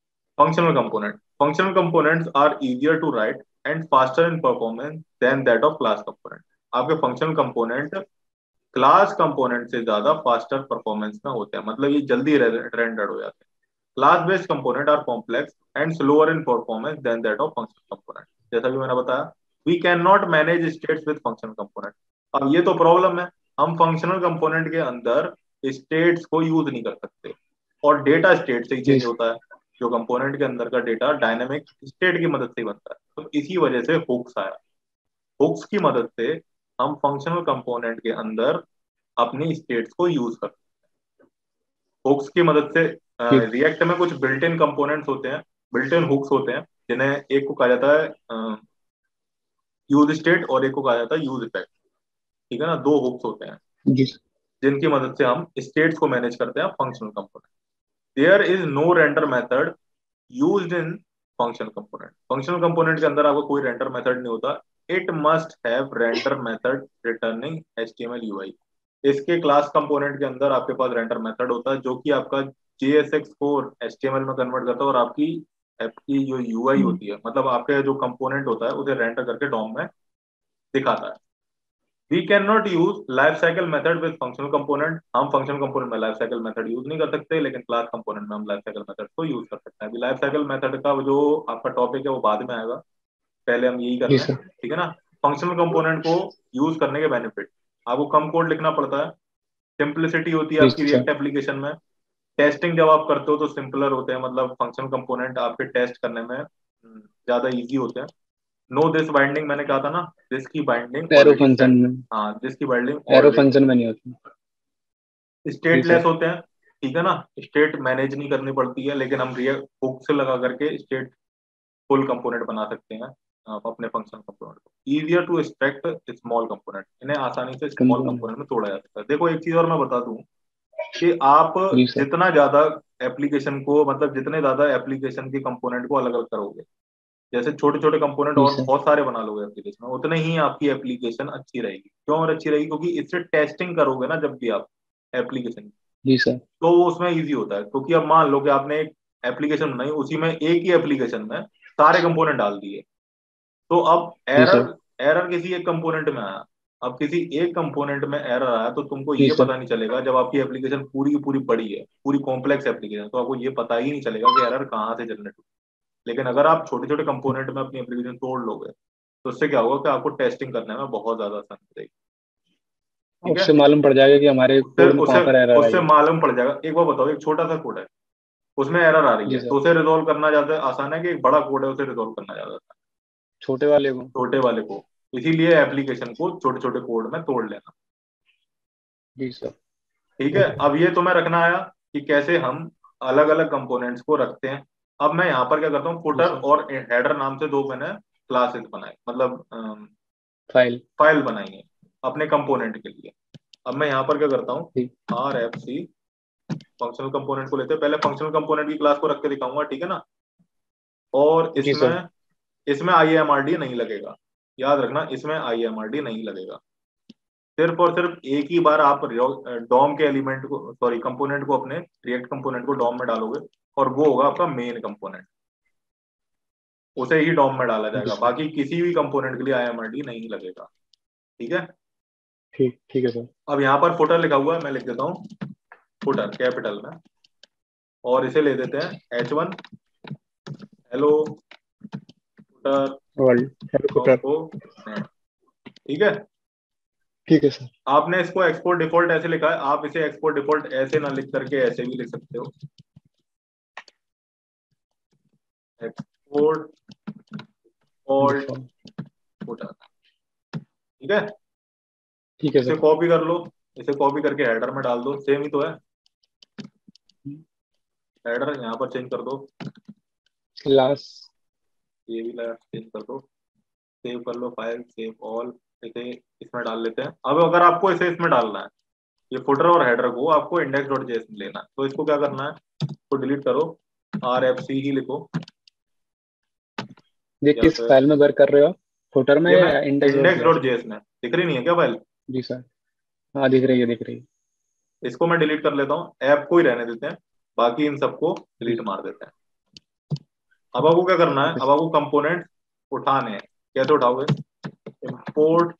Speaker 2: Functional components are easier to write and faster in performance than that of class component. आपके फंक्शनल कंपोनेंट क्लास कंपोनेंट से ज्यादा फास्टर परफॉर्मेंस में होते हैं, मतलब ये जल्दी रेंडर्ड हो जाते हैं। Class based component are complex and slower in performance than that of functional component. जैसा कि मैंने बताया, we can not manage states with functional component. अब ये तो प्रॉब्लम है, हम फंक्शनल कंपोनेंट के अंदर स्टेट्स को यूज नहीं कर सकते, और डेटा स्टेट से ही
Speaker 3: जी
Speaker 2: चेंज होता है। जो कंपोनेंट के अंदर का डेटा डायनेमिक स्टेट की मदद से ही बनता है, तो इसी वजह से हुक्स आया। हुक्स की मदद से हम फंक्शनल कंपोनेंट के अंदर अपनी स्टेट्स को यूज करते हैं। हुक्स की मदद से
Speaker 3: ठीक।
Speaker 2: रिएक्ट में कुछ बिल्ट इन कंपोनेंट्स होते हैं, बिल्ट इन हुक्स होते हैं, जिन्हें एक को कहा जाता है यूज स्टेट और एक को कहा जाता है यूज इफेक्ट। ठीक है ना। दो हुक्स होते हैं
Speaker 3: जी
Speaker 2: जिनकी मदद से हम स्टेट्स को मैनेज करते हैं functional component. There is no render method used in functional component. Functional component के अंदर आपका कोई रेंडर मेथड नहीं होता। It must have render method returning HTML UI। इसके क्लास कंपोनेंट के अंदर आपके पास रेंडर मेथड होता है जो कि आपका JSX को HTML में कन्वर्ट करता है, और आपकी ऐप की जो UI होती है, मतलब आपके जो कंपोनेंट होता है उसे रेंडर करके डॉम में दिखाता है। We can not use life cycle method with functional component. हम फंक्शनल कंपोनेंट में लाइफ साइकिल मेथड यूज नहीं कर सकते, लेकिन क्लास कंपोनेंट में हम लाइफ साइकिल मेथड को यूज कर सकते हैं। अभी लाइफ साइकिल मेथड का जो आपका टॉपिक है वो बाद में आएगा, पहले हम यही कर
Speaker 3: जी
Speaker 2: लें।
Speaker 3: सर।
Speaker 2: ठीक है ना। फंक्शनल कंपोनेंट को यूज करने के बेनिफिट, आपको कम कोड लिखना पड़ता है, सिंप्लिसिटी होती है
Speaker 3: जी
Speaker 2: आपकी
Speaker 3: सर।
Speaker 2: रिएक्ट एप्लीकेशन में, टेस्टिंग जब आप करते हो तो सिंपलर होते हैं, मतलब फंक्शनल कंपोनेंट आपके टेस्ट करने में ज्यादा इजी होते हैं। नो दिस बाइंडिंग, मैंने कहा था ना, दिस की binding
Speaker 3: arrow
Speaker 2: already
Speaker 3: function
Speaker 2: set.
Speaker 3: में।
Speaker 2: हाँ, दिस की बाइंडिंग
Speaker 3: एरो
Speaker 2: ऑलरेडी।
Speaker 3: फंक्शन में नहीं होती। जी
Speaker 2: स्टेटलेस
Speaker 3: सर।
Speaker 2: होते हैं। ठीक है ना। स्टेट मैनेज नहीं करनी पड़ती है, लेकिन हम रिएक्ट हुक से लगा करके स्टेट फुल कंपोनेंट बना सकते हैं अपने फंक्शन कंपोनेंट को। Easier to extract small component, इन्हें आसानी से स्मॉल
Speaker 3: कंपोनेंट।
Speaker 2: कंपोनेंट में तोड़ा जा सकता है। देखो एक चीज और मैं बता दूं कि आप
Speaker 3: जी सर।
Speaker 2: जितना ज्यादा एप्लीकेशन को, मतलब जितने ज्यादा एप्लीकेशन के कंपोनेंट को अलग अलग करोगे, जैसे छोटे छोटे कंपोनेंट
Speaker 3: जी
Speaker 2: और
Speaker 3: सर।
Speaker 2: बहुत सारे बना लोगे एप्लीकेशन में, उतने ही आपकी एप्लीकेशन अच्छी रहेगी। क्यों और अच्छी रहेगी? क्योंकि इससे टेस्टिंग करोगे ना जब भी आप एप्लीकेशन,
Speaker 3: जी सर।
Speaker 2: तो वो उसमें इजी होता है। क्योंकि अब मान लो कि आपने एक एप्लीकेशन बनाई, उसी में एक ही एप्लीकेशन में सारे कंपोनेंट डाल दिए, तो अब
Speaker 3: जी सर।
Speaker 2: एरर एरर किसी एक कंपोनेंट में आया। अब किसी एक कंपोनेंट में एरर आया तो तुमको
Speaker 3: जी
Speaker 2: ये
Speaker 3: सर।
Speaker 2: पता नहीं चलेगा, जब आपकी एप्लीकेशन पूरी की पूरी बड़ी है, पूरी कॉम्प्लेक्स एप्लीकेशन, तो आपको ये पता ही नहीं चलेगा कि एरर कहाँ से जनरेट हुई। लेकिन अगर आप छोटे छोटे कंपोनेंट में अपनी एप्लीकेशन तोड़ लोगे, तो उससे क्या होगा कि आपको टेस्टिंग करने में बहुत ज्यादा आसानी रहेगी। ठीक है।
Speaker 3: उससे मालूम पड़ जाएगा कि हमारे
Speaker 2: उससे
Speaker 3: कोड में
Speaker 2: उससे
Speaker 3: कहाँ पर एरर आई
Speaker 2: उससे
Speaker 3: है।
Speaker 2: मालूम पड़ जाएगा। एक बार बताओ, एक छोटा सा कोड है, उसमें एरर आ रही
Speaker 3: जी
Speaker 2: है,
Speaker 3: सर।
Speaker 2: तो उसे रिजोल्व करना ज्यादा आसान है कि एक बड़ा कोड है उसे रिजोल्व करना ज्यादा आसान
Speaker 3: छोटे वाले को।
Speaker 2: है छोटे वाले को। इसीलिए एप्लीकेशन को छोटे छोटे कोड में तोड़ लेना।
Speaker 3: जी सर।
Speaker 2: ठीक है। अब ये तुम्हें रखना आया कि कैसे हम अलग अलग कंपोनेंट्स को रखते हैं। अब मैं यहाँ पर क्या करता हूँ,
Speaker 3: जी
Speaker 2: फुटर
Speaker 3: सर।
Speaker 2: और हेडर नाम से दो मैंने क्लासेस बनाए, मतलब
Speaker 3: फाइल।
Speaker 2: फाइल बनाई है अपने कंपोनेंट के लिए। अब मैं यहाँ पर क्या करता हूँ,
Speaker 3: ठीक।
Speaker 2: RFC फंक्शनल कंपोनेंट को लेते हैं। पहले फंक्शनल कंपोनेंट की क्लास को रख के दिखाऊंगा, ठीक है ना। और
Speaker 3: जी सर।
Speaker 2: इसमें इसमें IMRD नहीं लगेगा, याद रखना, इसमें IMRD नहीं लगेगा। सिर्फ और सिर्फ एक ही बार आप डॉम के एलिमेंट को, सॉरी कंपोनेंट को, अपने रिएक्ट कंपोनेंट को डॉम में डालोगे और वो होगा आपका मेन कंपोनेंट, उसे ही डॉम में डाला
Speaker 3: जी
Speaker 2: जाएगा,
Speaker 3: सर।
Speaker 2: बाकी किसी भी कंपोनेंट के लिए IMRD नहीं लगेगा। ठीक है।
Speaker 3: ठीक ठीक है सर।
Speaker 2: अब यहाँ पर फुटर लिखा हुआ है, मैं लिख देता हूँ फुटर कैपिटल में, और इसे ले देते हैं H1 hello footer
Speaker 3: world helicopter.
Speaker 2: Component. ठीक है।
Speaker 3: ठीक है सर।
Speaker 2: आपने इसको एक्सपोर्ट डिफॉल्ट ऐसे लिखा है, आप इसे एक्सपोर्ट डिफॉल्ट ऐसे ना लिख करके ऐसे भी लिख सकते हो, एक्सपोर्ट डिफॉल्ट
Speaker 3: डिफॉल्ट।
Speaker 2: फुटर। ठीक है।
Speaker 3: ठीक है
Speaker 2: इसे
Speaker 3: सर।
Speaker 2: कॉपी कर लो, इसे कॉपी करके हेडर में डाल दो, सेम ही तो है, हेडर यहाँ पर चेंज कर दो,
Speaker 3: क्लास।
Speaker 2: ये भी चेंज कर दो, सेव कर लो फाइल, सेव ऑल, इसे इसमें डाल लेते हैं। अब अगर आपको इसे इसमें डालना है, ये फुटर और हेडर को आपको index.js में लेना है, तो इसको क्या करना है, इसको डिलीट करो, RFC ही लिखो,
Speaker 3: ये
Speaker 2: या
Speaker 3: किस
Speaker 2: फिर
Speaker 3: फाइल में वर्क कर रहे हो? फुटर में
Speaker 2: ये मैं
Speaker 3: या इंडेक्स डॉट जेएस में?
Speaker 2: index.js में, दिख रही नहीं है क्या फाइल?
Speaker 3: जी सर। हाँ दिख रही है, दिख रही है।
Speaker 2: इसको मैं डिलीट कर लेता हूँ, ऐप को ही रहने देते हैं, बाकी इन सबको डिलीट
Speaker 3: जी।
Speaker 2: मार देते हैं। अब आपको क्या करना है,
Speaker 3: ठीक है
Speaker 2: अब
Speaker 3: सर।
Speaker 2: आपको कंपोनेंट उठाने हैं। कैसे उठाओगे, इंपोर्ट,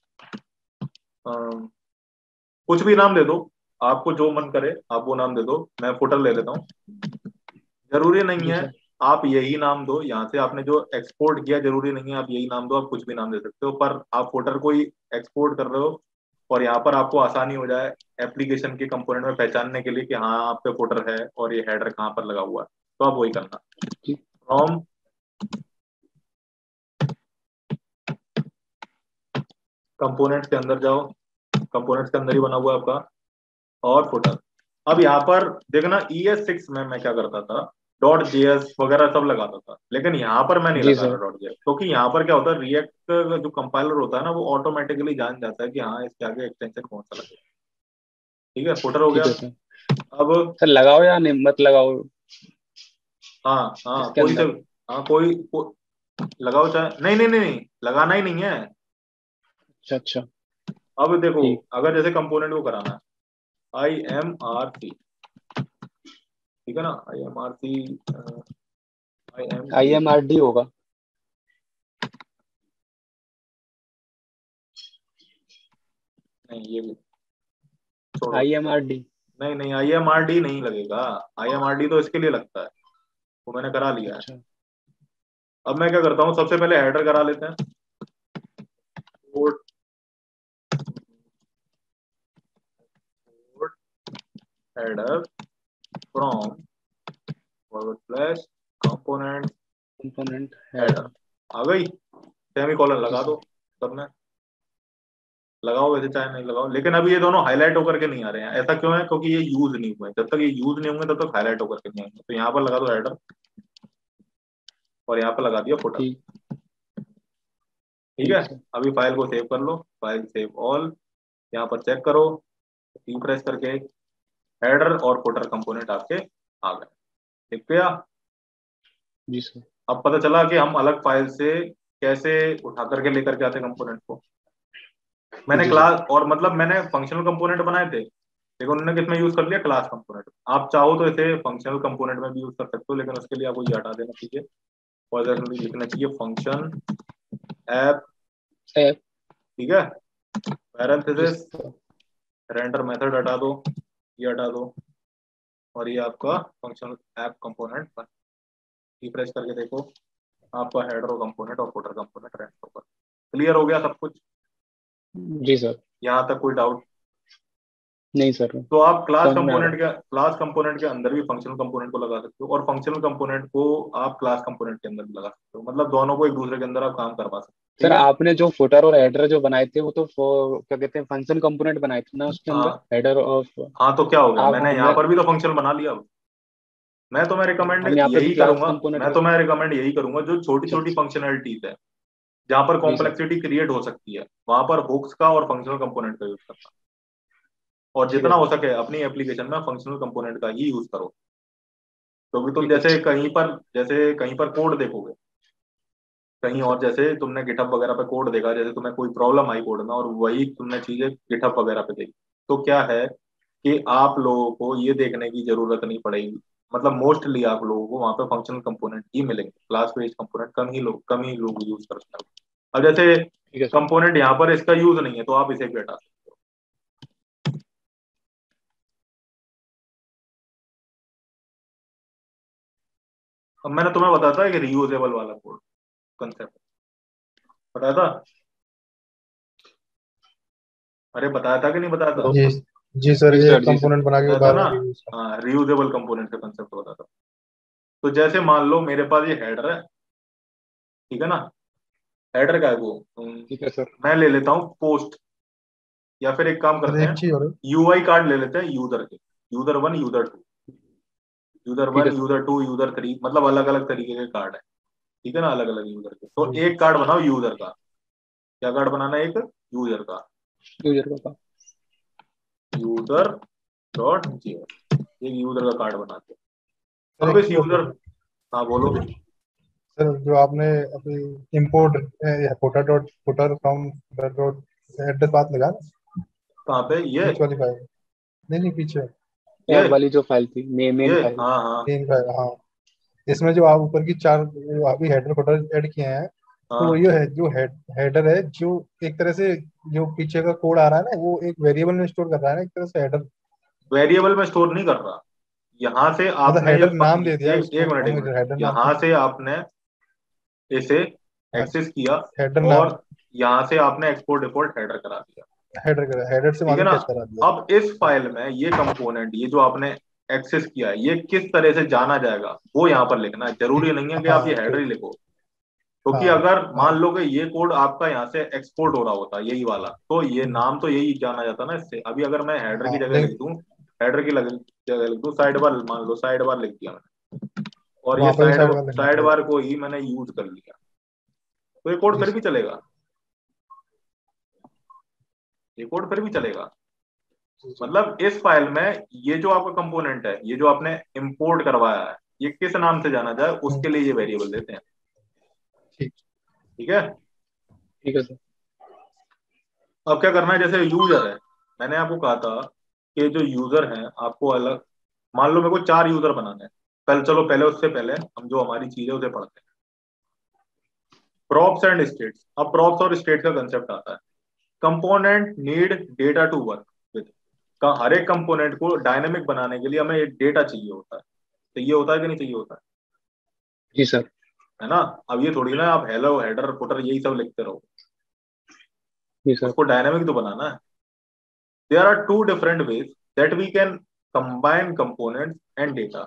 Speaker 2: कुछ भी नाम दे दो, आपको जो मन करे आप वो नाम दे दो, मैं फुटर ले लेता हूँ, जरूरी नहीं
Speaker 3: जी
Speaker 2: है
Speaker 3: सर।
Speaker 2: आप यही नाम दो, यहाँ से आपने जो एक्सपोर्ट किया जरूरी नहीं है आप यही नाम दो, आप कुछ भी नाम दे सकते हो, पर आप फुटर को ही एक्सपोर्ट कर रहे हो, और यहाँ पर आपको आसानी हो जाए एप्लीकेशन के कंपोनेंट में पहचानने के लिए कि हाँ आप पे फुटर है और ये हेडर कहाँ पर लगा हुआ है, तो आप वही करना,
Speaker 3: जी।
Speaker 2: फ्रॉम कंपोनेंट्स के अंदर जाओ, कंपोनेंट्स के अंदर ही बना हुआ है आपका, और फुटर। अब यहाँ पर देखना ES6 में मैं क्या करता था, .js वगैरह सब लगाता था, लेकिन यहाँ पर मैं नहीं
Speaker 3: जी
Speaker 2: लगा
Speaker 3: सर।
Speaker 2: रहा .js, क्योंकि यहाँ पर क्या होता है, रिएक्ट का जो कंपाइलर होता है ना, वो ऑटोमेटिकली जान जाता है कि हाँ इसके आगे एक्सटेंशन कौन सा लगेगा। ठीक है, फुटर हो गया।
Speaker 3: ठीक है सर।
Speaker 2: अब
Speaker 3: सर लगाओ या नहीं मत लगाओ
Speaker 2: हाँ हाँ
Speaker 3: इसके
Speaker 2: कोई से,
Speaker 3: अंदर?
Speaker 2: हाँ लगाओ चाहे, नहीं नहीं नहीं नहीं, लगाना ही नहीं है।
Speaker 3: अच्छा अच्छा।
Speaker 2: अब देखो,
Speaker 3: ठीक।
Speaker 2: अगर जैसे कंपोनेंट को कराना है IMRC, ठीक है ना, IMRC, IMG,
Speaker 3: IMRD होगा।
Speaker 2: नहीं ये भी छोड़ो,
Speaker 3: IMRD।
Speaker 2: नहीं नहीं IMRD नहीं लगेगा, IMRD तो इसके लिए लगता है, वो मैंने करा लिया है।
Speaker 3: अच्छा।
Speaker 2: अब मैं क्या करता हूँ, सबसे पहले हेडर करा लेते हैं, header from forward slash component
Speaker 3: component
Speaker 2: header,
Speaker 3: header.
Speaker 2: आ गई, सेमीकोलन
Speaker 3: जी
Speaker 2: लगा
Speaker 3: सर।
Speaker 2: दो, सबने लगाओ, वैसे चाहे नहीं लगाओ, लेकिन अभी ये दोनों हाईलाइट होकर के नहीं आ रहे हैं, ऐसा क्यों है, क्योंकि ये यूज नहीं हुए, जब तक ये यूज नहीं होंगे तब तक हाईलाइट होकर के नहीं आएंगे, तो यहाँ पर लगा दो हेडर, और यहाँ पर लगा दिया फुटर।
Speaker 3: ठीक।
Speaker 2: ठीक है।
Speaker 3: ठीक सर।
Speaker 2: अभी फाइल को सेव कर लो, फाइल सेव ऑल, यहाँ पर चेक करो, प्रेस करके हेडर और फुटर कंपोनेंट आपके आ गए, ठीक है।
Speaker 3: जी सर।
Speaker 2: अब पता चला कि हम अलग फाइल से कैसे उठा करके लेकर के आते कंपोनेंट को। मैंने
Speaker 3: जी सर।
Speaker 2: क्लास, और मतलब मैंने फंक्शनल कंपोनेंट बनाए थे, लेकिन उन्होंने किसमें यूज कर लिया, क्लास कंपोनेंट। आप चाहो तो इसे फंक्शनल कंपोनेंट में भी यूज कर सकते हो, लेकिन उसके लिए आपको ये हटा देना चाहिए, और इधर लिखना चाहिए फंक्शन ऐप।
Speaker 3: ऐप।
Speaker 2: ठीक है,
Speaker 3: जी
Speaker 2: पैरेंथेसिस,
Speaker 3: सर।
Speaker 2: रेंडर मेथड हटा दो, ये हटा दो, और ये आपका फंक्शनल ऐप कंपोनेंट, रिफ्रेश करके देखो, आपका हेडर कंपोनेंट और फुटर कंपोनेंट रेंडर होगा। क्लियर हो गया सब कुछ,
Speaker 3: जी सर।
Speaker 2: यहाँ तक कोई डाउट?
Speaker 3: नहीं सर।
Speaker 2: तो आप क्लास
Speaker 3: समझ में आ रहा
Speaker 2: कंपोनेंट
Speaker 3: है।
Speaker 2: के, क्लास कंपोनेंट के अंदर भी फंक्शनल कंपोनेंट को लगा सकते हो, और फंक्शनल कंपोनेंट को आप क्लास कंपोनेंट के अंदर भी लगा सकते हो, मतलब दोनों को एक दूसरे के अंदर आप काम करवा सकते हो।
Speaker 3: सर
Speaker 2: ठीक है।
Speaker 3: आपने जो फुटर और हेडर जो बनाए थे वो तो क्या कहते हैं फंक्शन कंपोनेंट बनाए थे ना उसके अंदर,
Speaker 2: हाँ
Speaker 3: हेडर और
Speaker 2: हाँ, तो क्या हो गया,
Speaker 3: आप
Speaker 2: मैंने यहाँ
Speaker 3: हमें
Speaker 2: पर भी तो फंक्शनल बना लिया अब। मैं तो मैं रिकमेंड
Speaker 3: हम यहाँ पे भी
Speaker 2: यही
Speaker 3: क्लास
Speaker 2: करूंगा,
Speaker 3: कंपोनेंट
Speaker 2: मैं
Speaker 3: कर।
Speaker 2: तो मैं रिकमेंड यही करूंगा जो छोटी
Speaker 3: अच्छा
Speaker 2: छोटी
Speaker 3: अच्छा।
Speaker 2: फंक्शनलिटीज है, जहां पर
Speaker 3: जी सर।
Speaker 2: कॉम्प्लेक्सिटी क्रिएट हो सकती है, वहां पर हुक्स का और फंक्शनल कंपोनेंट का यूज करना, और
Speaker 3: ठीक है
Speaker 2: जितना हो
Speaker 3: सर।
Speaker 2: सके अपनी एप्लीकेशन में फंक्शनल कंपोनेंट का ही यूज करो। क्योंकि तुम
Speaker 3: ठीक है
Speaker 2: जैसे कहीं पर कोड देखोगे कहीं, और जैसे तुमने गिटहब वगैरह पे कोड देखा, जैसे तुम्हें कोई प्रॉब्लम आई कोड में और वही तुमने चीजें गिटहब वगैरह पे देखी, तो क्या है कि आप लोगों को ये देखने की जरूरत नहीं पड़ेगी। मतलब मोस्टली आप लोगों को वहां पे फंक्शनल कंपोनेंट ही मिलेंगे, क्लास बेस्ड कंपोनेंट कम ही लोग यूज करते हैं। अब जैसे
Speaker 3: ठीक है सर।
Speaker 2: कंपोनेंट यहाँ पर इसका यूज नहीं है तो आप इसे भी हटा सकते हो। अब मैंने तुम्हें बताया था कि रियूजेबल वाला कोड कंसेप्ट बताया था। अरे बताया था कि नहीं बताया था?
Speaker 3: हेलो।
Speaker 4: जी जी सर,
Speaker 3: जी
Speaker 4: एक
Speaker 3: सर, जी सर।
Speaker 4: कंपोनेंट बना के
Speaker 2: बताया था
Speaker 4: बाद
Speaker 2: ना।
Speaker 4: में यूज करना।
Speaker 2: हाँ, रियूजेबल कंपोनेंट का कंसेप्ट बताया था। तो जैसे मान लो मेरे पास ये हेडर है, ठीक है ना। हेडर का है वो,
Speaker 3: ठीक है सर।
Speaker 2: मैं ले लेता हूँ पोस्ट, या फिर एक काम
Speaker 4: सर
Speaker 2: करते
Speaker 4: एक
Speaker 2: हैं,
Speaker 4: चीज और है।
Speaker 2: यूआई कार्ड ले लेते हैं यूजर के, user one user two, user
Speaker 3: ठीक है
Speaker 2: one
Speaker 3: sir.
Speaker 2: User two user three, मतलब अलग अलग तरीके के कार्ड है, ठीक है ना, अलग अलग यूजर के। तो
Speaker 4: जी
Speaker 2: एक कार्ड बनाओ यूजर का। क्या कार्ड बनाना है? एक यूजर का,
Speaker 3: यूजर का।
Speaker 2: यूजर डॉट जीएस, एक यूजर का कार्ड बनाते
Speaker 4: सर
Speaker 2: हैं। अब
Speaker 4: एक
Speaker 2: इस
Speaker 4: चीज और
Speaker 2: यूजर,
Speaker 4: पूछना।
Speaker 2: हाँ बोलो।
Speaker 4: सर जो आपने अभी import footer dot footer from dot address बात लगा ना,
Speaker 2: कहाँ पे ये?
Speaker 4: बीच वाली फाइल, नहीं नहीं पीछे,
Speaker 2: ये
Speaker 3: टैब वाली जो फाइल थी, मेन
Speaker 2: ये
Speaker 3: फाइल।
Speaker 2: हाँ हाँ
Speaker 4: मेन फाइल, हाँ। इसमें जो आप ऊपर की चार जो अभी हेडर फुटर ऐड किए हैं, तो
Speaker 2: हाँ।
Speaker 4: ये है जो हेडर है, जो एक तरह से जो पीछे का कोड आ रहा है ना, वो एक वेरिएबल में स्टोर कर रहा है ना, एक तरह से हेडर,
Speaker 2: वेरिएबल में स्टोर नहीं कर रहा। यहाँ से
Speaker 4: मतलब
Speaker 2: आपने
Speaker 4: हेडर नाम दे दिया है
Speaker 2: एक
Speaker 4: उसको,
Speaker 2: एक मिनट एक
Speaker 4: हम
Speaker 2: मिनट,
Speaker 4: हेडर नाम से।
Speaker 2: यहाँ से आपने इसे
Speaker 4: हाँ,
Speaker 2: एक्सेस किया
Speaker 4: हेडर नाम,
Speaker 2: और यहाँ से आपने एक्सपोर्ट डिफॉल्ट हेडर करा दिया,
Speaker 4: हेडर से
Speaker 2: ठीक है
Speaker 4: मालूम
Speaker 2: ना।
Speaker 4: कैच करा दिया।
Speaker 2: अब इस फाइल में ये कंपोनेंट, ये जो आपने एक्सेस किया है, ये किस तरह से जाना जाएगा वो यहाँ पर लिखना है। जरूरी
Speaker 4: ठीक,
Speaker 2: नहीं है कि आप ये
Speaker 4: हाँ
Speaker 2: हेडर ही
Speaker 4: ठीक,
Speaker 2: लिखो, क्योंकि
Speaker 4: हाँ
Speaker 2: अगर मान
Speaker 4: हाँ
Speaker 2: लो कि ये कोड आपका यहाँ से एक्सपोर्ट हो रहा होता यही वाला, तो ये
Speaker 4: हम्म,
Speaker 2: नाम तो यही जाना जाता ना इससे। अभी अगर मैं हेडर की
Speaker 4: हाँ
Speaker 2: जगह लिख
Speaker 4: लेकिन
Speaker 2: दूं, हेडर की जगह लिख दूं साइड बार, मान लो साइड बार लिख दिया मैंने, और ये
Speaker 4: वहां पर भी साइड में लिखना
Speaker 2: साइड
Speaker 4: पड़ेगा।
Speaker 2: बार को ही मैंने यूज कर लिया, तो ये कोड
Speaker 4: जी
Speaker 2: फिर भी
Speaker 4: सर।
Speaker 2: चलेगा, ये कोड फिर भी चलेगा।
Speaker 4: जी जी
Speaker 2: मतलब इस फाइल में ये जो आपका कंपोनेंट है, ये जो आपने इंपोर्ट करवाया है, ये किस नाम से जाना जाए
Speaker 4: हम्म,
Speaker 2: उसके लिए ये वेरिएबल देते हैं,
Speaker 4: ठीक।
Speaker 2: ठीक है।
Speaker 3: ठीक है सर।
Speaker 2: अब क्या करना है, जैसे यूजर है, मैंने आपको कहा था कि जो यूजर है आपको अलग, मान लो मेरे को 4 यूजर बनाने हैं। कल चलो पहले, उससे पहले हम जो हमारी चीज है उसे पढ़ते हैं। Props and states. अब प्रॉप्स और स्टेट का कंसेप्ट आता है। Component need data to work with. का हर एक कंपोनेंट को डायनेमिक बनाने के लिए हमें एक डेटा चाहिए होता है। चाहिए होता है कि नहीं चाहिए होता
Speaker 3: जी सर।
Speaker 2: है ना। अब ये थोड़ी ना आप हेलो हेडर फुटर यही सब लिखते रहो,
Speaker 3: जी सर।
Speaker 2: उसको डायनेमिक तो बनाना है। There are two different ways that we can combine components and data,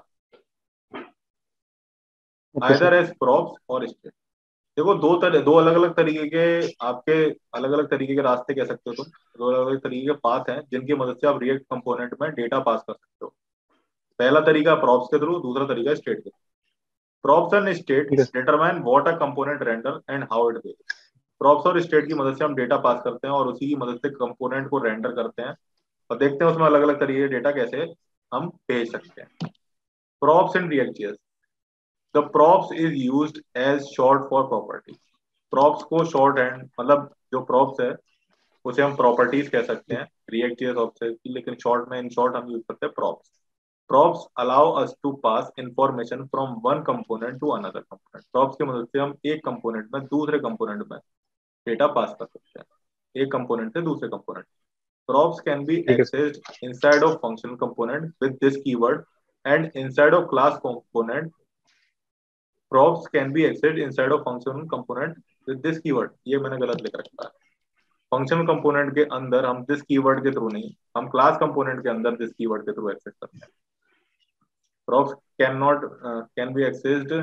Speaker 3: okay
Speaker 2: either
Speaker 3: sir.
Speaker 2: As props और स्टेट। देखो दो अलग अलग तरीके के आपके, अलग अलग तरीके के रास्ते कह सकते हो तुम, दो अलग अलग तरीके के पाथ हैं जिनकी मदद से आप रिएक्ट कंपोनेंट में डेटा पास कर सकते हो। पहला तरीका प्रॉप्स के थ्रू, दूसरा तरीका स्टेट के थ्रू। प्रॉप्स एंड स्टेट
Speaker 3: ठीक है sir.
Speaker 2: Determine what a component render and how it goes. Props और स्टेट की मदद से हम डेटा पास करते हैं और उसी की मदद से कंपोनेंट को रेंडर करते हैं, और देखते हैं उसमें अलग अलग तरीके के डेटा कैसे हम भेज सकते हैं। Props in React.js। The props is used as short for property. Props को शॉर्ट हैंड, मतलब जो प्रॉप्स है उसे हम प्रॉपर्टीज कह सकते हैं React.js ऑब्जेक्ट की, लेकिन शॉर्ट में, इन शॉर्ट हम यूज करते हैं props. Props allow us to pass information from one component to another component. Props की मदद से हम एक कंपोनेंट में दूसरे कंपोनेंट में डेटा पास कर सकते हैं, एक कंपोनेंट से दूसरे कंपोनेंट। Props can be
Speaker 3: ठीक है sir.
Speaker 2: accessed inside of function component with this keyword and inside of class component. Props can be accessed inside of function component with this keyword। ये मैंने गलत लिख रखा है। फंक्शन कंपोनेंट के अंदर हम दिस कीवर्ड के थ्रू नहीं, हम क्लास कंपोनेंट के अंदर दिस कीवर्ड के थ्रू एक्सेस करते हैं। Props cannot can be accessed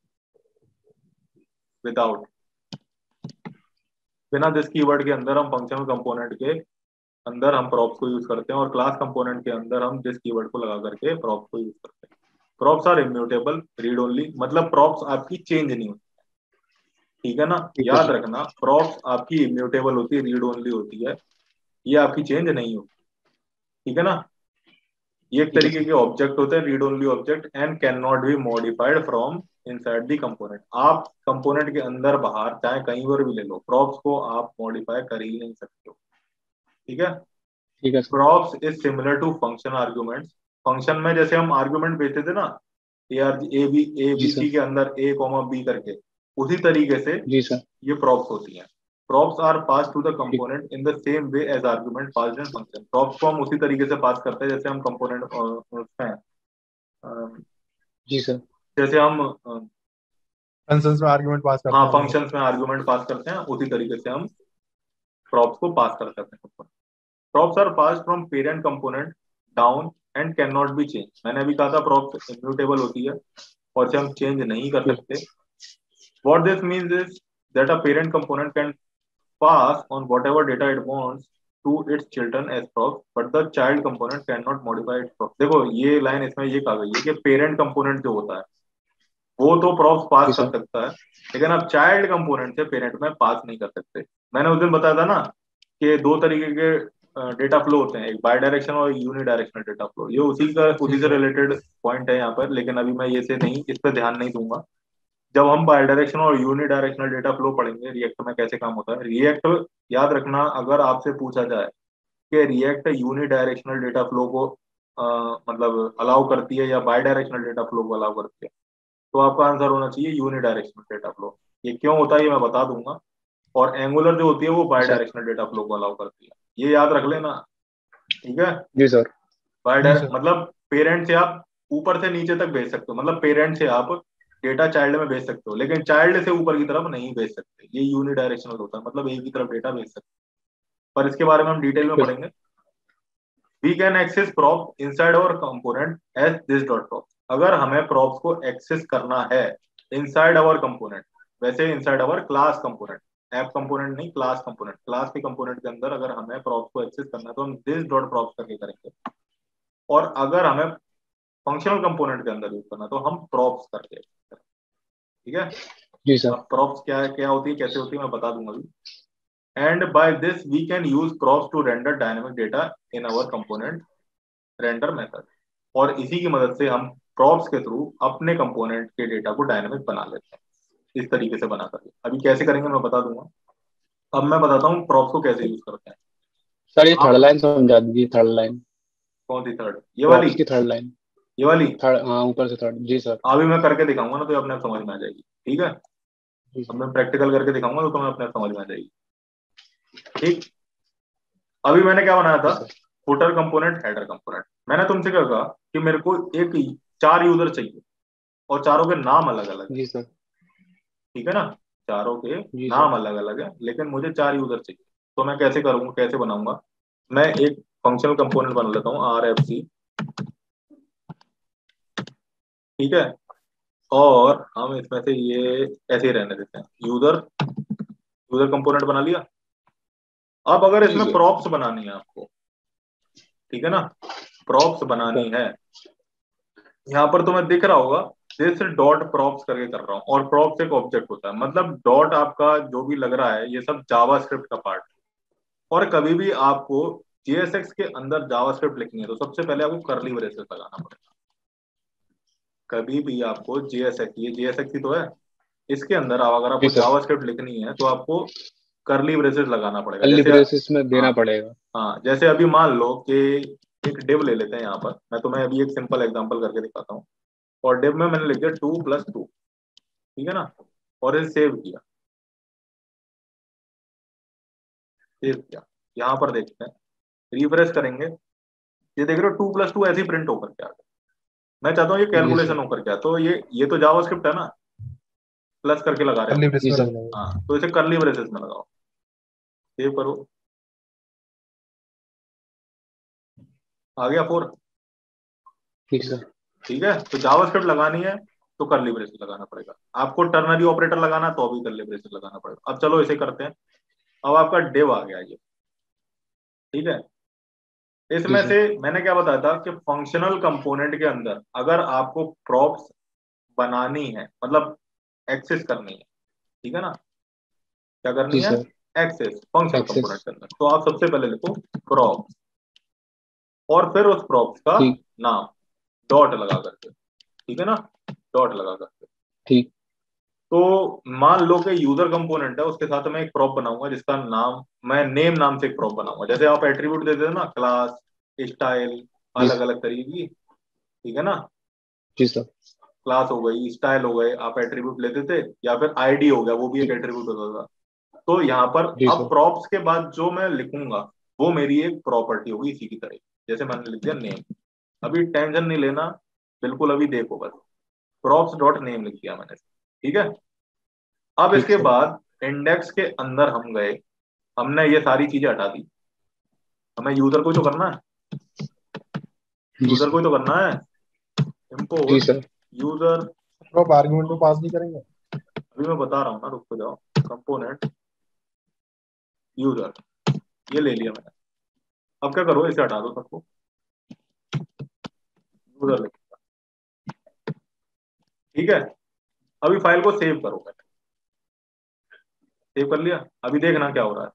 Speaker 2: without, बिना दिस कीवर्ड के अंदर हम फंक्शन कंपोनेंट के अंदर हम प्रॉप्स को यूज करते हैं, और क्लास कंपोनेंट के अंदर हम दिस कीवर्ड को लगा करके प्रॉप्स को यूज करते हैं। Props are immutable read only, मतलब प्रॉप्स आपकी चेंज नहीं होती, ठीक है ना।
Speaker 3: ठीक है
Speaker 2: याद
Speaker 3: सर।
Speaker 2: रखना, प्रॉप्स आपकी इम्यूटेबल होती है, रीड ओनली होती है, ये आपकी चेंज नहीं होती, ठीक है ना। ये एक
Speaker 3: ठीक है
Speaker 2: तरीके
Speaker 3: सर।
Speaker 2: के ऑब्जेक्ट होते हैं, read only object, and can not be modified from inside the component. आप कंपोनेंट के अंदर बाहर चाहे कहीं पर भी ले लो, प्रॉप्स को आप मॉडिफाई कर ही नहीं सकते हो। ठीक है।
Speaker 3: ठीक है sir.
Speaker 2: Props is similar to function arguments. Function में जैसे हम आर्ग्यूमेंट भेजते थे ना, ए
Speaker 3: जी
Speaker 2: बी
Speaker 3: सर।
Speaker 2: सी के अंदर ए कॉमा बी करके, उसी तरीके से
Speaker 3: जी सर।
Speaker 2: ये प्रॉप्स होती हैं। Props are pass to the
Speaker 3: ठीक।
Speaker 2: Component in the same way as argument pass in function. Props को हम उसी तरीके से पास करते हैं जैसे हम कंपोनेंट उसमें
Speaker 3: जी सर।
Speaker 2: जैसे हम
Speaker 4: फंक्शंस में आर्गुमेंट पास
Speaker 2: हाँ
Speaker 4: करते हैं हम लोग।
Speaker 2: फंक्शंस में आर्गुमेंट पास करते हैं, उसी तरीके से हम प्रॉप्स को पास कर सकते हैं। Props are pass from parent component down and can not be change. मैंने अभी कहा था प्रॉप्स इम्यूटेबल होती है और इसे हम चेंज नहीं कर
Speaker 3: ठीक।
Speaker 2: सकते। What this means is that a parent component can pass on whatever data it wants to its children as props, but the child component cannot modify its props। देखो ये लाइन इसमें ये कहा गई है कि पेरेंट कंपोनेंट जो होता है वो तो प्रॉप्स
Speaker 3: जी
Speaker 2: पास कर
Speaker 3: सर।
Speaker 2: सकता है, लेकिन आप चाइल्ड कंपोनेंट से पेरेंट में पास नहीं कर सकते। मैंने उस दिन बताया था ना कि दो तरीके के डेटा फ्लो होते हैं, एक बाई डायरेक्शनल और यूनि डायरेक्शनल डेटा फ्लो। ये
Speaker 4: जी
Speaker 2: उसी से
Speaker 4: सर।
Speaker 2: रिलेटेड पॉइंट है यहाँ पर, लेकिन अभी मैं ये से नहीं, इस पर ध्यान नहीं दूंगा। जब हम बाई डायरेक्शनल और यूनि डायरेक्शनल डेटा फ्लो पढ़ेंगे, रिएक्ट में कैसे काम होता है। रिएक्ट, याद रखना, अगर आपसे पूछा जाए कि React unidirectional data flow को मतलब अलाउ करती है या बाई डायरेक्शनल डेटा फ्लो को अलाउ करती है, तो आपका आंसर होना चाहिए यूनि डायरेक्शनल डेटा फ्लो। ये क्यों होता है ये मैं बता दूंगा। और एंगुलर जो होती है वो
Speaker 3: जी
Speaker 2: bi
Speaker 3: sir.
Speaker 2: Directional data flow को अलाउ करती है, ये याद रख लेना। ठीक है।
Speaker 3: जी सर।
Speaker 2: बाई
Speaker 4: जी
Speaker 2: डायरेक्ट
Speaker 4: सर।
Speaker 2: मतलब पेरेंट से आप ऊपर से नीचे तक भेज सकते हो, मतलब पेरेंट से आप डेटा चाइल्ड में भेज सकते हो, लेकिन चाइल्ड से ऊपर की तरफ नहीं भेज सकते। ये यूनि डायरेक्शनल होता है, मतलब एक ही तरफ डेटा भेज सकते हैं। पर इसके बारे में हम डिटेल में
Speaker 3: ठीक।
Speaker 2: पढ़ेंगे। We can access prop inside our component as this dot prop. अगर हमें प्रॉप्स को एक्सेस करना है इनसाइड अवर कंपोनेंट, वैसे inside our class component, app component नहीं, क्लास कंपोनेंट, क्लास के कंपोनेंट के अंदर अगर हमें प्रॉप्स को एक्सेस करना है तो हम दिस डॉट प्रॉप्स करके करेंगे। और अगर हमें फंक्शनल कंपोनेंट के अंदर यूज करना है तो हम प्रॉप्स करके करेंगे। ठीक है।
Speaker 3: जी सर।
Speaker 2: अब प्रॉप्स क्या है, क्या होती है, कैसे होती है, मैं बता दूंगा अभी। And by this we can use props to render dynamic data in our component render method. और इसी की मदद से हम प्रॉप्स के थ्रू अपने कंपोनेंट के डेटा को डायनेमिक बना लेते हैं, इस तरीके से बना करके। अभी कैसे करेंगे मैं बता दूंगा। अब मैं बताता हूँ प्रॉप्स को कैसे यूज करते हैं।
Speaker 3: सर ये थर्ड
Speaker 2: आप
Speaker 3: लाइन समझा दीजिए, थर्ड लाइन।
Speaker 2: कौन सी थर्ड, ये वाली,
Speaker 3: प्रॉप्स की थर्ड लाइन।
Speaker 2: ये वाली।
Speaker 3: थर्ड, हाँ ऊपर से थर्ड। जी सर।
Speaker 2: अभी मैं करके दिखाऊंगा ना तो ये अपने आप समझ में आ जाएगी। ठीक है।
Speaker 3: जी
Speaker 2: अब
Speaker 3: सर।
Speaker 2: मैं प्रैक्टिकल करके दिखाऊंगा तो तुम्हें अपने आप समझ में आ जाएगी। ठीक। अभी मैंने क्या बनाया
Speaker 3: जी
Speaker 2: था,
Speaker 3: sir.
Speaker 2: Footer component, header component. मैंने तुमसे क्या कहा कि मेरे को एक चार यूजर चाहिए और चारों के नाम अलग अलग है।
Speaker 3: जी सर।
Speaker 2: ठीक है ना। चारों के
Speaker 3: जी सर।
Speaker 2: नाम अलग अलग है लेकिन मुझे चार यूजर चाहिए। तो मैं कैसे करूंगा, कैसे बनाऊंगा। मैं एक फंक्शनल कंपोनेंट बना लेता हूँ, आर एफ सी। ठीक है। और हम इसमें से ये ऐसे ही रहने देते हैं, यूजर, यूजर कंपोनेंट बना लिया। अब अगर
Speaker 3: जी
Speaker 2: इसमें
Speaker 3: सर।
Speaker 2: प्रॉप्स बनानी है आपको, ठीक है ना, प्रॉप्स बनानी
Speaker 3: सर।
Speaker 2: है, यहाँ पर तुम्हें दिख रहा होगा दिस डॉट प्रॉप्स करके कर रहा हूँ। और प्रॉप्स एक ऑब्जेक्ट होता है, मतलब डॉट आपका जो भी लग रहा है ये सब जावास्क्रिप्ट का पार्ट है। और कभी भी आपको JSX के अंदर जावास्क्रिप्ट लिखनी है तो सबसे पहले आपको करली ब्रेसेस लगाना पड़ेगा। कभी भी आपको JSX, ये JSX ही तो है, इसके अंदर अगर
Speaker 3: जी
Speaker 2: आपको
Speaker 3: सर।
Speaker 2: जावास्क्रिप्ट लिखनी है तो आपको करली ब्रेसेस लगाना पड़ेगा।
Speaker 3: कर्ली
Speaker 2: जैसे
Speaker 3: ब्रेसेस में
Speaker 2: हाँ,
Speaker 3: देना पड़ेगा।
Speaker 2: हाँ जैसे अभी मान लो कि एक डिव ले लेते हैं, यहाँ पर मैं तुम्हें अभी एक सिंपल एग्जांपल करके दिखाता हूँ। और डिव में मैंने लिख दिया 2+2। ठीक है ना। और इसे सेव किया, सेव किया। यहाँ पर देखते हैं, रिफ्रेश करेंगे, ये देख रहे हो 2+2 ऐसे ही प्रिंट होकर के आ गया। मैं चाहता हूँ ये
Speaker 3: जी
Speaker 2: कैलकुलेशन
Speaker 3: सर।
Speaker 2: होकर के आए, तो ये तो जावास्क्रिप्ट है ना, प्लस करके लगा रहे
Speaker 4: कर्ली
Speaker 2: हो।
Speaker 4: ब्रेस
Speaker 3: जी
Speaker 4: में
Speaker 3: सर।
Speaker 4: लग जाएगा।
Speaker 2: हाँ तो इसे करली ब्रेसेस में लगाओ, सेव करो, आ गया 4।
Speaker 3: ठीक सर।
Speaker 2: ठीक है। तो जावास्क्रिप्ट लगानी है तो करली ब्रेसेस लगाना पड़ेगा, आपको टर्नरी ऑपरेटर लगाना है तो भी करली ब्रेसेस लगाना पड़ेगा। अब चलो इसे करते हैं। अब आपका डिव आ गया ये। ठीक है।
Speaker 3: जी
Speaker 2: इसमें से
Speaker 3: सर।
Speaker 2: मैंने क्या बताया था कि फंक्शनल कंपोनेंट के अंदर अगर आपको प्रॉप्स बनानी है, मतलब एक्सेस करनी है, ठीक है ना, क्या करनी
Speaker 3: जी
Speaker 2: है,
Speaker 3: sir.
Speaker 2: Access functional
Speaker 3: access.
Speaker 2: Component के अंदर, तो आप सबसे पहले लिखो प्रॉप। और फिर उस प्रॉप्स का
Speaker 3: ठीक
Speaker 2: नाम डॉट लगा करके, ठीक है ना, डॉट लगा करके।
Speaker 3: ठीक
Speaker 2: तो मान लो कि यूजर कंपोनेंट है, उसके साथ मैं एक प्रॉप बनाऊंगा जिसका नाम मैं नेम नाम से एक प्रॉप बनाऊंगा। जैसे आप एट्रीब्यूट देते हो ना, क्लास, स्टाइल,
Speaker 3: जी
Speaker 2: अलग अलग तरीके की, ठीक है ना,
Speaker 3: जी सर।
Speaker 2: क्लास हो गई, स्टाइल हो गए, आप एट्रीब्यूट लेते थे, या फिर आईडी हो गया, वो भी एक
Speaker 3: जी
Speaker 2: एट्रीब्यूट होता था। तो यहाँ पर
Speaker 3: जी
Speaker 2: अब
Speaker 3: सर।
Speaker 2: प्रॉप्स के बाद जो मैं लिखूंगा वो मेरी एक प्रॉपर्टी होगी इसी की तरह। जैसे मैंने लिख दिया नेम, अभी टेंशन नहीं लेना, बिल्कुल अभी देखो बस, प्रॉप्स डॉट नेम लिख दिया मैंने, ठीक है। अब
Speaker 3: ठीक
Speaker 2: इसके
Speaker 3: सर।
Speaker 2: बाद इंडेक्स के अंदर हम गए, हमने ये सारी चीजें हटा दी, हमें यूजर को तो करना है,
Speaker 3: जी
Speaker 2: यूजर को
Speaker 3: सर।
Speaker 2: तो करना है,
Speaker 3: जी
Speaker 2: इंपोर्ट
Speaker 3: सर।
Speaker 2: यूजर।
Speaker 4: तो आप आर्गुमेंट में पास नहीं करेंगे?
Speaker 2: अभी मैं बता रहा हूँ ना, रुक तो जाओ, कंपोनेंट यूजर, ये ले लिया मैंने। अब क्या करो, इसे हटा दो सबको, यूजर लिख, ठीक है। अभी फाइल को सेव करो, मैंने सेव कर लिया। अभी देखना क्या हो रहा है।